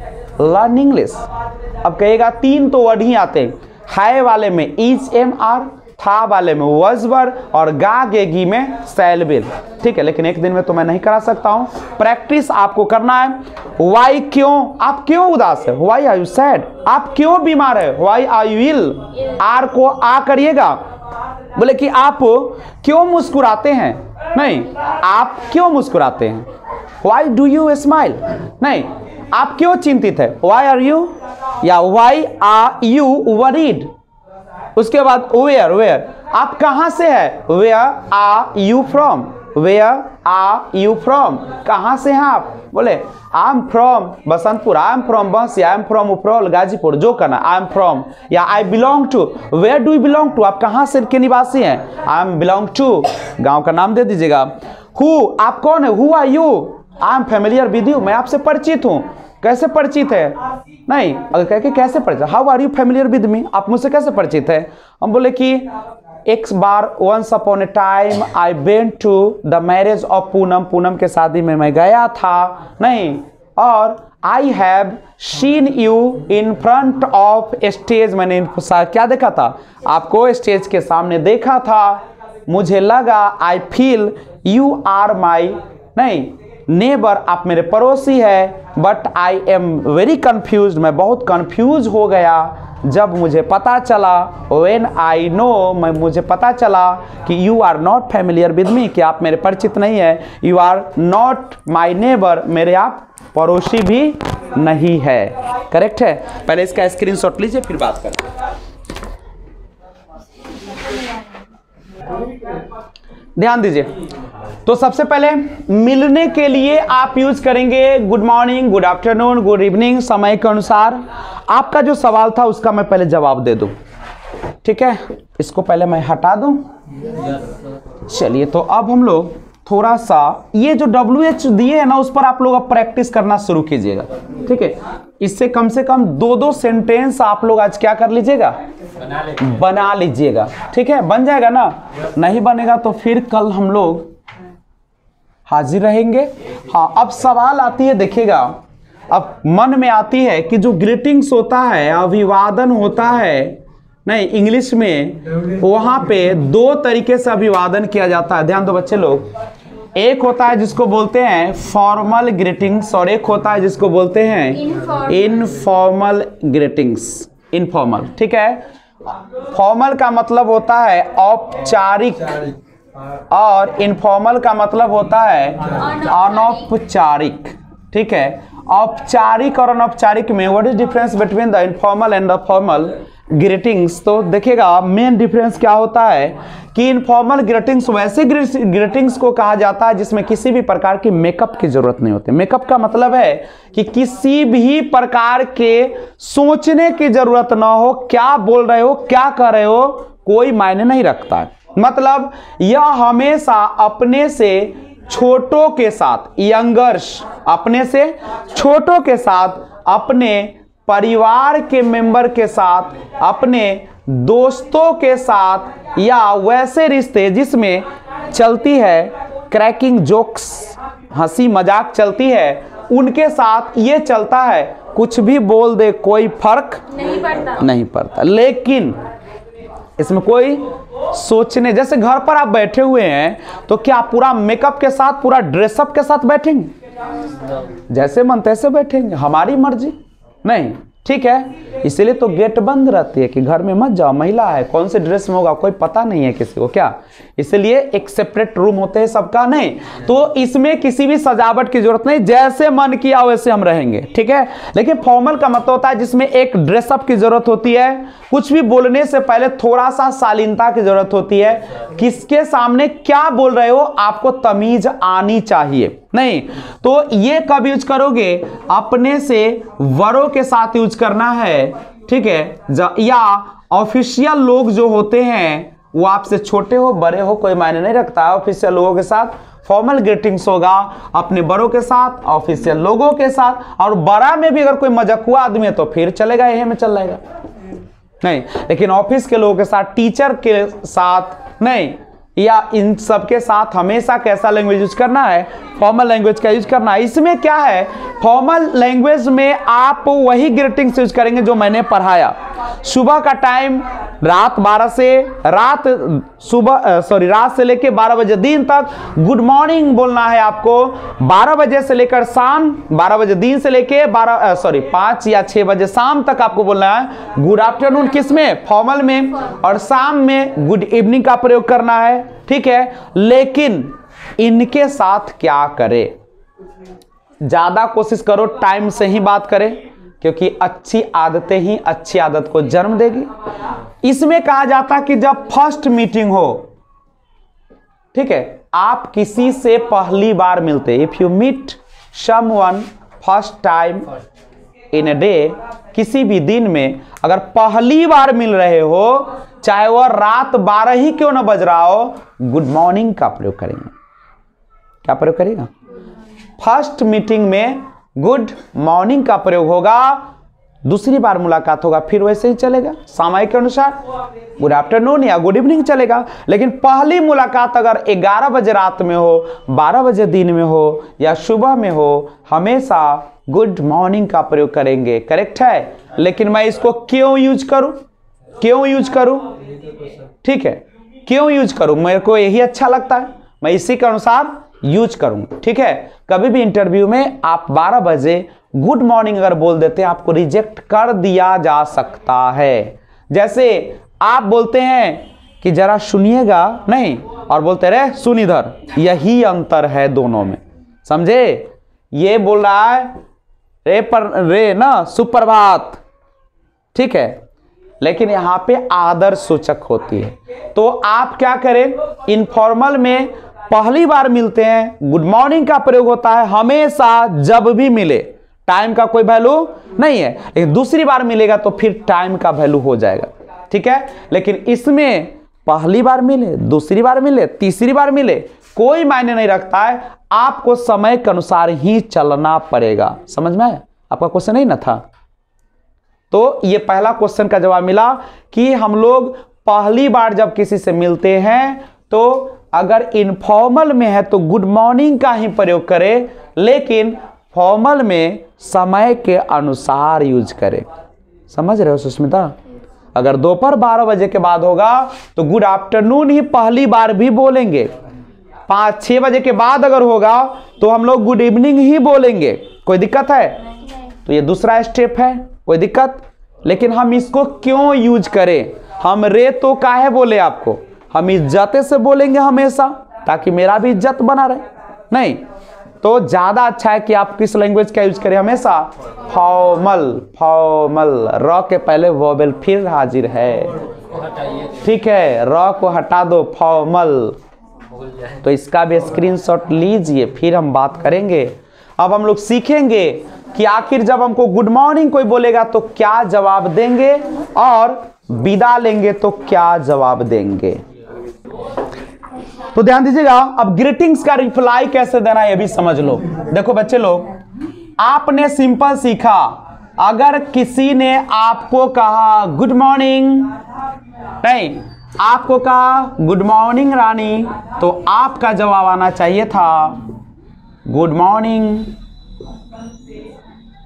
learn English. अब कहेगा तीन तो वर्ड ही आते हैं, है वाले में इज एम आर, था वाले में वज वर, और गा गे गी में सैल बिल, ठीक है। लेकिन एक दिन में तो मैं नहीं करा सकता हूं, प्रैक्टिस आपको करना है। वाई क्यों, आप क्यों उदास है, वाई आर यू सैड, आप क्यों बीमार है, why are you ill, R को आ करिएगा। बोले कि आप क्यों मुस्कुराते हैं, नहीं, आप क्यों मुस्कुराते हैं, वाई डू यू स्माइल, नहीं, आप क्यों चिंतित है, वाई आर यू, या वाई आर यू वरीड। उसके बाद वेयर, वेयर आप कहां से है, where are you from, where are you from, कहां से हैं आप। बोले I am from Basantpur, I am from Bansi, I am from Uparaul Ghazipur, जो करना आई एम फ्रॉम, या I belong to, where do you belong to, आप कहां से के निवासी हैं, आई एम बिलोंग टू, गांव का नाम दे दीजिएगा। हु, आप कौन है, who are you, I am familiar with you, मैं आपसे परिचित हूं, कैसे परिचित है, नहीं, अगर कह के कैसे परिचित, how are you familiar with me, आप मुझसे कैसे परिचित है। हम बोले कि एक बार once upon a time I went to the marriage of Poonam, Poonam के शादी में मैं गया था, नहीं, और I have seen you in front of stage, मैंने क्या देखा था, आपको स्टेज के सामने देखा था, मुझे लगा I feel you are my नहीं नेबर, आप मेरे पड़ोसी है, but I am very confuse, मैं बहुत कंफ्यूज हो गया जब मुझे पता चला, व्हेन आई नो, मैं मुझे पता चला कि you are not familiar with me, कि आप मेरे परिचित नहीं है, you are not my neighbour, मेरे आप पड़ोसी भी नहीं है। करेक्ट है। पहले इसका स्क्रीनशॉट लीजिए फिर बात करते हैं। ध्यान दीजिए, तो सबसे पहले मिलने के लिए आप यूज करेंगे good morning, good afternoon, good evening, समय के अनुसार। आपका जो सवाल था उसका मैं पहले जवाब दे दूं, ठीक है। इसको पहले मैं हटा दूं। चलिए, तो अब हम लोग थोड़ा सा ये जो डब्ल्यू एच दिए है ना, उस पर आप लोग अब प्रैक्टिस करना शुरू कीजिएगा, ठीक है। इससे कम से कम दो दो सेंटेंस आप लोग आज क्या कर लीजिएगा, बना लीजिएगा, ठीक है। बन जाएगा ना, नहीं बनेगा तो फिर कल हम लोग हाजिर रहेंगे। हाँ, अब सवाल आती है, देखिएगा, अब मन में आती है कि जो ग्रीटिंग्स होता है, अभिवादन होता है, नहीं, इंग्लिश में वहां पे दो तरीके से अभिवादन किया जाता है। ध्यान दो बच्चे लोग, एक होता है जिसको बोलते हैं फॉर्मल ग्रीटिंग्स, और एक होता है जिसको बोलते हैं इनफॉर्मल ग्रीटिंग्स, इनफॉर्मल, ठीक है। फॉर्मल का मतलब होता है औपचारिक, और इनफॉर्मल का मतलब होता है अनौपचारिक, ठीक है। औपचारिक और अनौपचारिक में what is difference between the informal and the formal greetings. तो देखिएगा, मेन डिफरेंस क्या होता है कि इनफॉर्मल ग्रीटिंग्स वैसे ग्रीटिंग्स को कहा जाता है जिसमें किसी भी प्रकार की मेकअप की जरूरत नहीं होती। मेकअप का मतलब है कि किसी भी प्रकार के सोचने की जरूरत ना हो, क्या बोल रहे हो, क्या कर रहे हो, कोई मायने नहीं रखता है। मतलब यह हमेशा अपने से छोटों के साथ, यंगर्स, अपने से छोटों के साथ, अपने परिवार के मेंबर के साथ, अपने दोस्तों के साथ, या वैसे रिश्ते जिसमें चलती है क्रैकिंग जोक्स, हंसी मजाक चलती है, उनके साथ ये चलता है, कुछ भी बोल दे कोई फर्क नहीं पड़ता नहीं पड़ता। लेकिन इसमें कोई सोचने, जैसे घर पर आप बैठे हुए हैं तो क्या पूरा मेकअप के साथ, पूरा ड्रेसअप के साथ बैठेंगे? जैसे मन तैसे बैठेंगे, हमारी मर्जी नहीं, ठीक है। इसलिए तो गेट बंद रहती है कि घर में मत जाओ, महिला है, कौन से ड्रेस में होगा कोई पता नहीं है किसी को, क्या इसलिए एक सेपरेट रूम होते हैं सबका, नहीं तो इसमें किसी भी सजावट की जरूरत नहीं, जैसे मन किया वैसे हम रहेंगे, ठीक है। लेकिन फॉर्मल का मतलब होता है जिसमें एक ड्रेसअप की जरूरत होती है, कुछ भी बोलने से पहले थोड़ा सा शालीनता की जरूरत होती है, किसके सामने क्या बोल रहे हो आपको तमीज आनी चाहिए, नहीं तो ये कब यूज करोगे? अपने से बड़ों के साथ यूज करना है, ठीक है। या ऑफिशियल लोग जो होते हैं वो आपसे छोटे हो बड़े हो कोई मायने नहीं रखता है, ऑफिशियल लोगों के साथ फॉर्मल ग्रीटिंग्स होगा, अपने बड़ों के साथ, ऑफिशियल लोगों के साथ। और बड़ा में भी अगर कोई मजाकुआ आदमी है तो फिर चलेगा, यही में चल जाएगा, नहीं। लेकिन ऑफिस के लोगों के साथ, टीचर के साथ नहीं, या इन सब के साथ हमेशा कैसा लैंग्वेज यूज करना है? फॉर्मल लैंग्वेज का यूज करना है। इसमें क्या है, फॉर्मल लैंग्वेज में आप वही ग्रीटिंग्स यूज करेंगे जो मैंने पढ़ाया। सुबह का टाइम रात बारह से रात सुबह सॉरी रात से लेकर बारह बजे दिन तक गुड मॉर्निंग बोलना है आपको। बारह बजे से लेकर शाम, बारह बजे दिन से लेकर बारह सॉरी पाँच या छः बजे शाम तक आपको बोलना है गुड आफ्टरनून, किसमें? फॉर्मल में। और शाम में गुड इवनिंग का प्रयोग करना है, ठीक है। लेकिन इनके साथ क्या करें? ज्यादा कोशिश करो टाइम से ही बात करें, क्योंकि अच्छी आदतें ही अच्छी आदत को जन्म देगी। इसमें कहा जाता कि जब फर्स्ट मीटिंग हो, ठीक है, आप किसी से पहली बार मिलते, if you meet someone first time in a day, किसी भी दिन में अगर पहली बार मिल रहे हो, चाहे वह रात बारह ही क्यों ना बज रहा हो, गुड मॉर्निंग का प्रयोग करेंगे। क्या प्रयोग करेगा? फर्स्ट मीटिंग में गुड मॉर्निंग का प्रयोग होगा। दूसरी बार मुलाकात होगा फिर वैसे ही चलेगा, समय के अनुसार गुड आफ्टरनून या गुड इवनिंग चलेगा। लेकिन पहली मुलाकात अगर ग्यारह बजे रात में हो, बारह बजे दिन में हो या सुबह में हो, हमेशा गुड मॉर्निंग का प्रयोग करेंगे, करेक्ट है। लेकिन मैं इसको क्यों यूज करूं, क्यों यूज करूं, ठीक है, क्यों यूज करूं? मेरे को यही अच्छा लगता है, मैं इसी के अनुसार यूज करूंगा, ठीक है। कभी भी इंटरव्यू में आप बारह बजे गुड मॉर्निंग अगर बोल देते हैं, आपको रिजेक्ट कर दिया जा सकता है। जैसे आप बोलते हैं कि जरा सुनिएगा, नहीं, और बोलते रहे सुन इधर, यही अंतर है दोनों में, समझे? ये बोल रहा है रे पर रे ना सुप्रभात, ठीक है, लेकिन यहां पे आदर सूचक होती है। तो आप क्या करें, इनफॉर्मल में पहली बार मिलते हैं गुड मॉर्निंग का प्रयोग होता है हमेशा, जब भी मिले, टाइम का कोई वैल्यू नहीं है। लेकिन दूसरी बार मिलेगा तो फिर टाइम का वैल्यू हो जाएगा, ठीक है। लेकिन इसमें पहली बार मिले, दूसरी बार मिले, तीसरी बार मिले, कोई मायने नहीं रखता है, आपको समय के अनुसार ही चलना पड़ेगा। समझ में आया? आपका क्वेश्चन नहीं ना था? तो ये पहला क्वेश्चन का जवाब मिला कि हम लोग पहली बार जब किसी से मिलते हैं तो अगर इनफॉर्मल में है तो गुड मॉर्निंग का ही प्रयोग करें, लेकिन फॉर्मल में समय के अनुसार यूज करें। समझ रहे हो सुष्मिता? अगर दोपहर बारह बजे के बाद होगा तो गुड आफ्टरनून ही पहली बार भी बोलेंगे। पाँच छः बजे के बाद अगर होगा तो हम लोग गुड इवनिंग ही बोलेंगे। कोई दिक्कत है? तो ये दूसरा स्टेप है, कोई दिक्कत? लेकिन हम इसको क्यों यूज करें? हम रे तो काहे बोले आपको, हम इज्जत से बोलेंगे हमेशा, ताकि मेरा भी इज्जत बना रहे, नहीं तो ज्यादा अच्छा है कि आप किस लैंग्वेज का यूज करें हमेशा? फॉर्मल। फॉर्मल, र के पहले वोवेल फिर हाजिर है, ठीक है, र को हटा दो, फॉर्मल। तो इसका भी स्क्रीनशॉट लीजिए, फिर हम बात करेंगे। अब हम लोग सीखेंगे कि आखिर जब हमको गुड मॉर्निंग कोई बोलेगा तो क्या जवाब देंगे, और विदा लेंगे तो क्या जवाब देंगे। तो ध्यान दीजिएगा, अब ग्रीटिंग्स का रिप्लाई कैसे देना ये भी समझ लो। देखो बच्चे लोग, आपने सिंपल सीखा, अगर किसी ने आपको कहा गुड मॉर्निंग, नहीं, आपको कहा गुड मॉर्निंग रानी, तो आपका जवाब आना चाहिए था good morning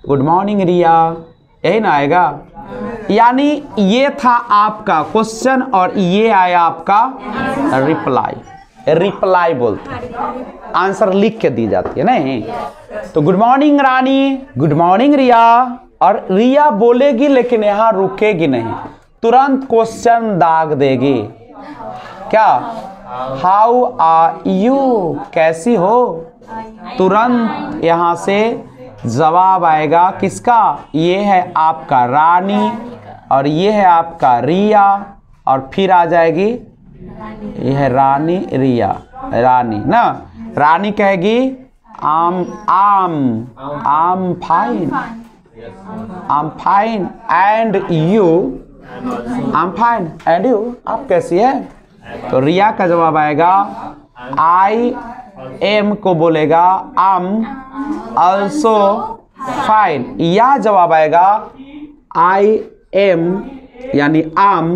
good morning Riya, यही ना आएगा। यानी ये था आपका क्वेश्चन और ये आया आपका रिप्लाई। रिप्लाई बोलते हैं, आंसर लिख के दी जाती है नहीं। तो good morning Rani, good morning Riya, और रिया बोलेगी लेकिन यहाँ रुकेगी नहीं, तुरंत क्वेश्चन दाग देगी। क्या? हाउ आर यू, कैसी हो? तुरंत यहाँ से जवाब आएगा किसका? ये है आपका रानी और ये है आपका रिया, और फिर आ जाएगी ये है रानी रिया, रानी ना। रानी कहेगी आम आम I'm fine, I'm fine and you, I'm fine and you, आप कैसी है? तो रिया का जवाब आएगा आई एम को बोलेगा आम ऑल्सो फाइन, या जवाब आएगा आई एम यानी आम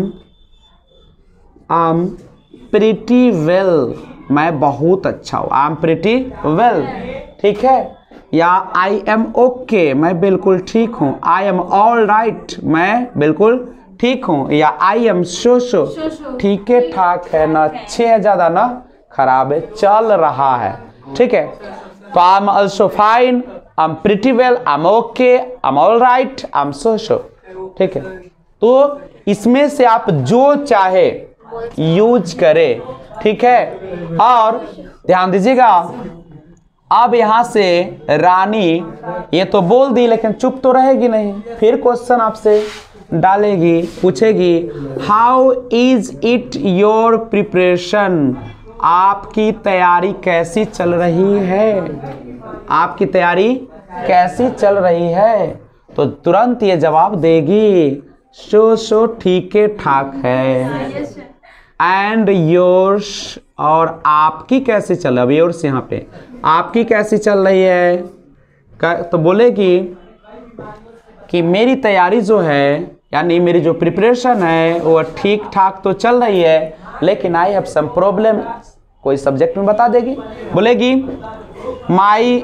आम प्रिटी वेल, मैं बहुत अच्छा हूँ, आई एम प्रिटी वेल, ठीक है। या आई एम ओके, मैं बिल्कुल ठीक हूँ, आई एम ऑल राइट, मैं बिल्कुल ठीक हूँ। या आई एम शो शो, ठीक है ठाक है ना, अच्छे है ज़्यादा ना खराब है, चल रहा है, ठीक है। तो I am also fine, I am pretty well, I am okay, I am all right, I am so so, ठीक है। तो इसमें से आप जो चाहे यूज करें, ठीक है। और ध्यान दीजिएगा, अब यहां से रानी ये तो बोल दी लेकिन चुप तो रहेगी नहीं, फिर क्वेश्चन आपसे डालेगी, पूछेगी how is it your preparation, आपकी तैयारी कैसी चल रही है, आपकी तैयारी कैसी चल रही है? तो तुरंत ये जवाब देगी शो शो, ठीक है ठाक है। एंड योर्स, और आपकी कैसी चल रही है? अब योर्स यहाँ पे आपकी कैसी चल रही है? तो बोलेगी कि मेरी तैयारी जो है, यानी मेरी जो प्रिपरेशन है वो ठीक ठाक तो चल रही है, लेकिन आई हैव सम प्रॉब्लम, कोई सब्जेक्ट में बता देगी। बोलेगी my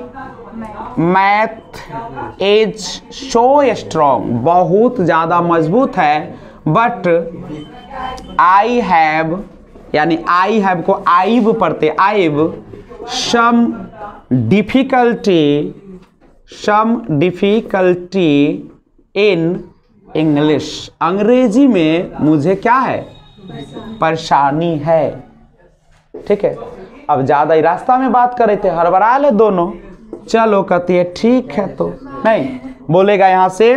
math is so strong, बहुत ज़्यादा मजबूत है, बट आई हैव, यानी आई हैव को आईव पढ़ते, I've some difficulty, some difficulty in English, अंग्रेजी में मुझे क्या है? परेशानी है, ठीक है। अब ज़्यादा ही रास्ता में बात कर रहे थे, हड़बड़ा ले दोनों, चलो कहती है ठीक है, तो नहीं बोलेगा यहाँ से।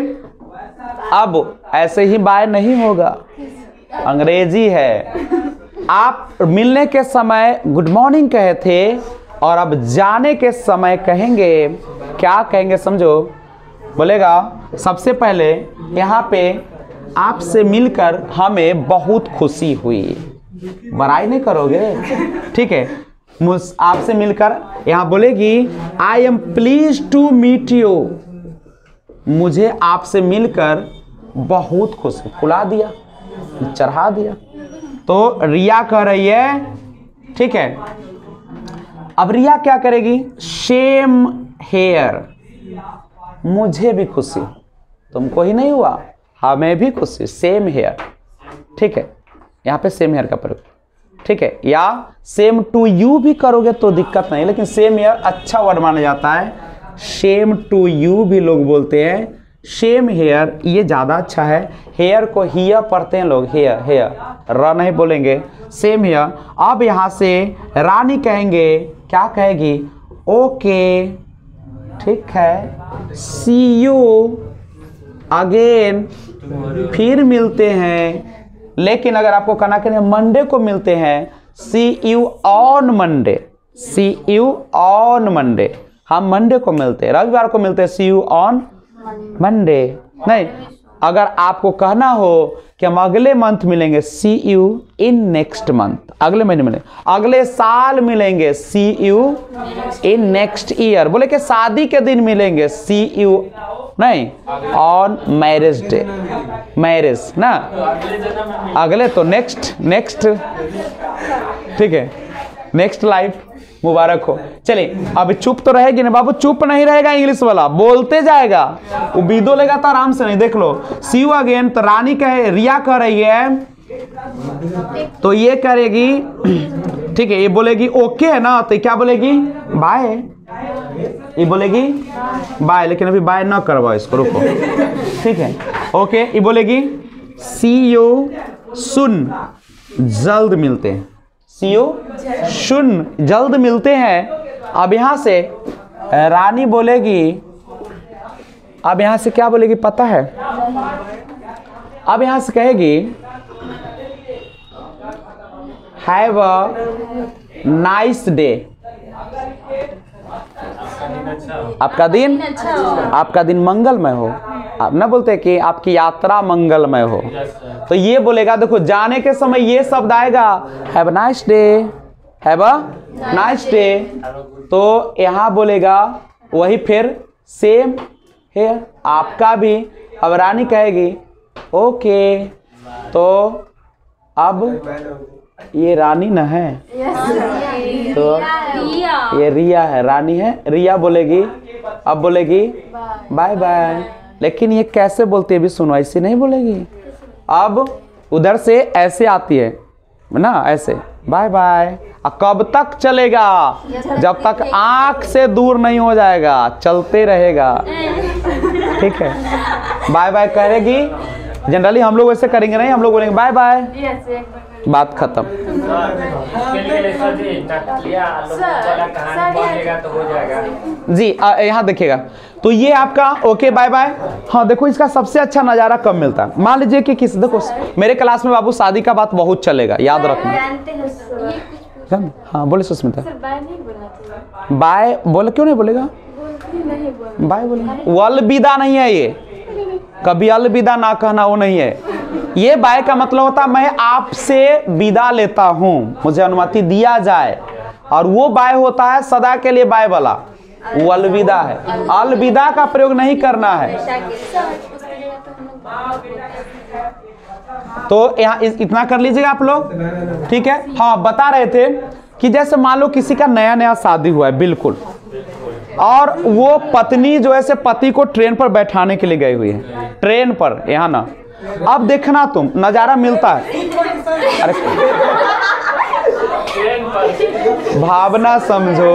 अब ऐसे ही बाय नहीं होगा, अंग्रेजी है। आप मिलने के समय गुड मॉर्निंग कहे थे और अब जाने के समय कहेंगे, क्या कहेंगे समझो? बोलेगा सबसे पहले यहाँ पे आपसे मिलकर हमें बहुत खुशी हुई, बड़ाई नहीं करोगे, ठीक है। मुझ आपसे मिलकर यहाँ बोलेगी I am please to meet you, मुझे आपसे मिलकर बहुत खुशी, फुला दिया, चढ़ा दिया। तो रिया कह रही है, ठीक है। अब रिया क्या करेगी? सेम हेयर, मुझे भी खुशी, तुमको ही नहीं हुआ, हमें भी खुशी, सेम हेयर, ठीक है। यहाँ पे सेम हेयर का प्रयोग, ठीक है। या सेम टू यू भी करोगे तो दिक्कत नहीं, लेकिन सेम हेयर अच्छा वर्ड माना जाता है, सेम टू यू भी लोग बोलते हैं, सेम हेयर ये ज़्यादा अच्छा है। हेयर को हियर पढ़ते हैं लोग, हेयर हेयर र नहीं बोलेंगे, सेम हेयर। अब यहाँ से रानी कहेंगे, क्या कहेगी? ओके, ठीक है, सी यू अगेन, फिर मिलते हैं। लेकिन अगर आपको कहना कि मंडे को मिलते हैं, see you on Monday, see you on Monday, हम मंडे को मिलते हैं, रविवार को मिलते हैं, सी यू ऑन मंडे। नहीं, अगर आपको कहना हो कि हम अगले मंथ मिलेंगे, see you in next month, अगले महीने मिलेंगे, अगले साल मिलेंगे, see you in next year. बोले कि शादी के दिन मिलेंगे, सी यू नहीं ऑन मैरिज डे, मैरिज ना, अगले तो नेक्स्ट नेक्स्ट, ठीक है, नेक्स्ट लाइफ मुबारक हो। चलिए अब चुप तो रहेगी ना बाबू, चुप नहीं रहेगा, इंग्लिश वाला बोलते जाएगा, वो बीदो लेगा तो आराम से नहीं। देख लो सी यू अगेन, तो रानी कहे, रिया कह रही है तो ये करेगी, ठीक है, ये बोलेगी ओके है ना, तो क्या बोलेगी बाय, ये बोलेगी बाय, लेकिन अभी बाय ना करवाओ इसको, रुको, ठीक है, ओके। ये बोलेगी सी यू सुन, जल्द मिलते हैं, सी यू सुन, जल्द मिलते हैं। अब यहां से रानी बोलेगी, अब यहां से क्या बोलेगी पता है, अब यहां से कहेगी हैव अ नाइस डे, आपका दिन आपका दिन मंगलमय हो। आप ना बोलते कि आपकी यात्रा मंगलमय हो, तो ये बोलेगा, देखो जाने के समय ये शब्द आएगा have a nice day, have a nice day, तो यहाँ बोलेगा वही फिर सेम है आपका भी। अब रानी कहेगी ओके, तो अब ये रानी न है, तो ये रिया है, रानी है, रिया बोलेगी, अब बोलेगी बाय बाय, लेकिन ये कैसे बोलती है भी सुनो, ऐसे नहीं बोलेगी, अब उधर से ऐसे आती है ना, ऐसे बाय बाय। कब तक चलेगा, जब तक आंख से दूर नहीं हो जाएगा, चलते रहेगा, ठीक है। बाय बाय करेगी, जनरली हम लोग वैसे करेंगे नहीं, हम लोग बोलेंगे बाय बाय, बात खत्म। जी यहाँ देखिएगा, तो ये आपका ओके बाय बाय। हाँ देखो इसका सबसे अच्छा नज़ारा कब मिलता है, मान लीजिए कि किस, देखो मेरे क्लास में बाबू शादी का बात बहुत चलेगा, याद रखना। हाँ बोले सुस्मिता, बाय बोले, क्यों नहीं बोलेगा बाय, बोले अलविदा नहीं है ये, कभी अलविदा ना कहना वो नहीं है, ये बाय का मतलब होता है मैं आपसे विदा लेता हूं, मुझे अनुमति दिया जाए, और वो बाय होता है सदा के लिए बाय वाला, वो अलविदा है, अलविदा का प्रयोग नहीं करना है। तो यहाँ इतना कर लीजिएगा आप लोग, ठीक है। हाँ बता रहे थे कि जैसे मान लो किसी का नया नया शादी हुआ है, बिल्कुल, और वो पत्नी जो है से पति को ट्रेन पर बैठाने के लिए गई हुई है, ट्रेन पर, यहाँ ना, अब देखना तुम नजारा मिलता है, अरे भावना समझो,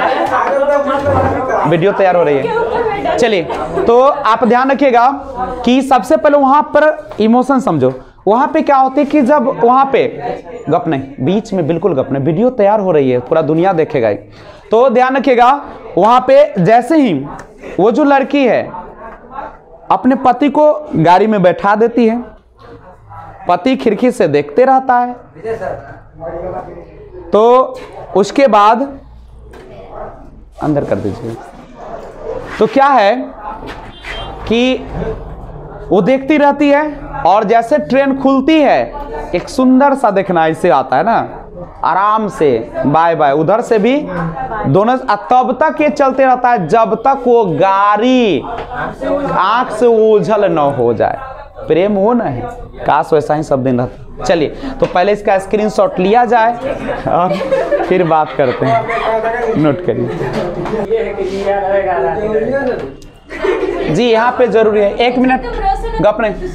वीडियो तैयार हो रही है। चलिए तो आप ध्यान रखिएगा कि सबसे पहले वहां पर इमोशन समझो, वहां पे क्या होती है कि जब वहां पे गप नहीं, बीच में बिल्कुल गप नहीं, वीडियो तैयार हो रही है, पूरा दुनिया देखेगा, तो ध्यान रखिएगा वहां पे जैसे ही वो जो लड़की है अपने पति को गाड़ी में बैठा देती है, पति खिड़की से देखते रहता है, तो उसके बाद अंदर कर दीजिए, तो क्या है कि वो देखती रहती है, और जैसे ट्रेन खुलती है एक सुंदर सा देखना ऐसे आता है ना, आराम से बाय बाय, उधर से भी दोनों, तब तक ये चलते रहता है जब तक वो गाड़ी आंख से ओझल न हो जाए, प्रेम हो ना है, काश वैसा ही सब दिन रहता। चलिए तो पहले इसका स्क्रीनशॉट लिया जाए और फिर बात करते हैं, नोट करिए जी, यहाँ पे जरूरी है, एक मिनट गप नहीं।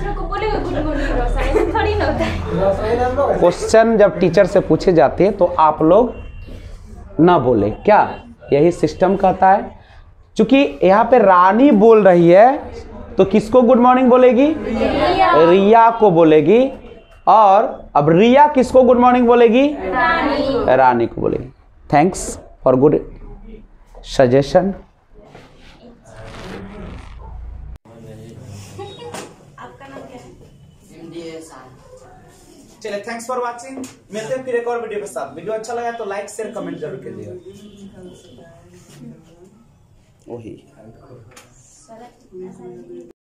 क्वेश्चन जब टीचर से पूछे जाते हैं तो आप लोग ना बोले, क्या यही सिस्टम कहता है, क्योंकि यहाँ पे रानी बोल रही है तो किसको गुड मॉर्निंग बोलेगी, रिया, रिया को बोलेगी, और अब रिया किसको गुड मॉर्निंग बोलेगी, रानी, रानी को बोलेगी। Thanks for good suggestion. चलिए थैंक्स फॉर वाचिंग, मिलते हैं फिर एक और वीडियो के साथ। वीडियो अच्छा लगा तो लाइक शेयर कमेंट जरूर कीजिएगा। वही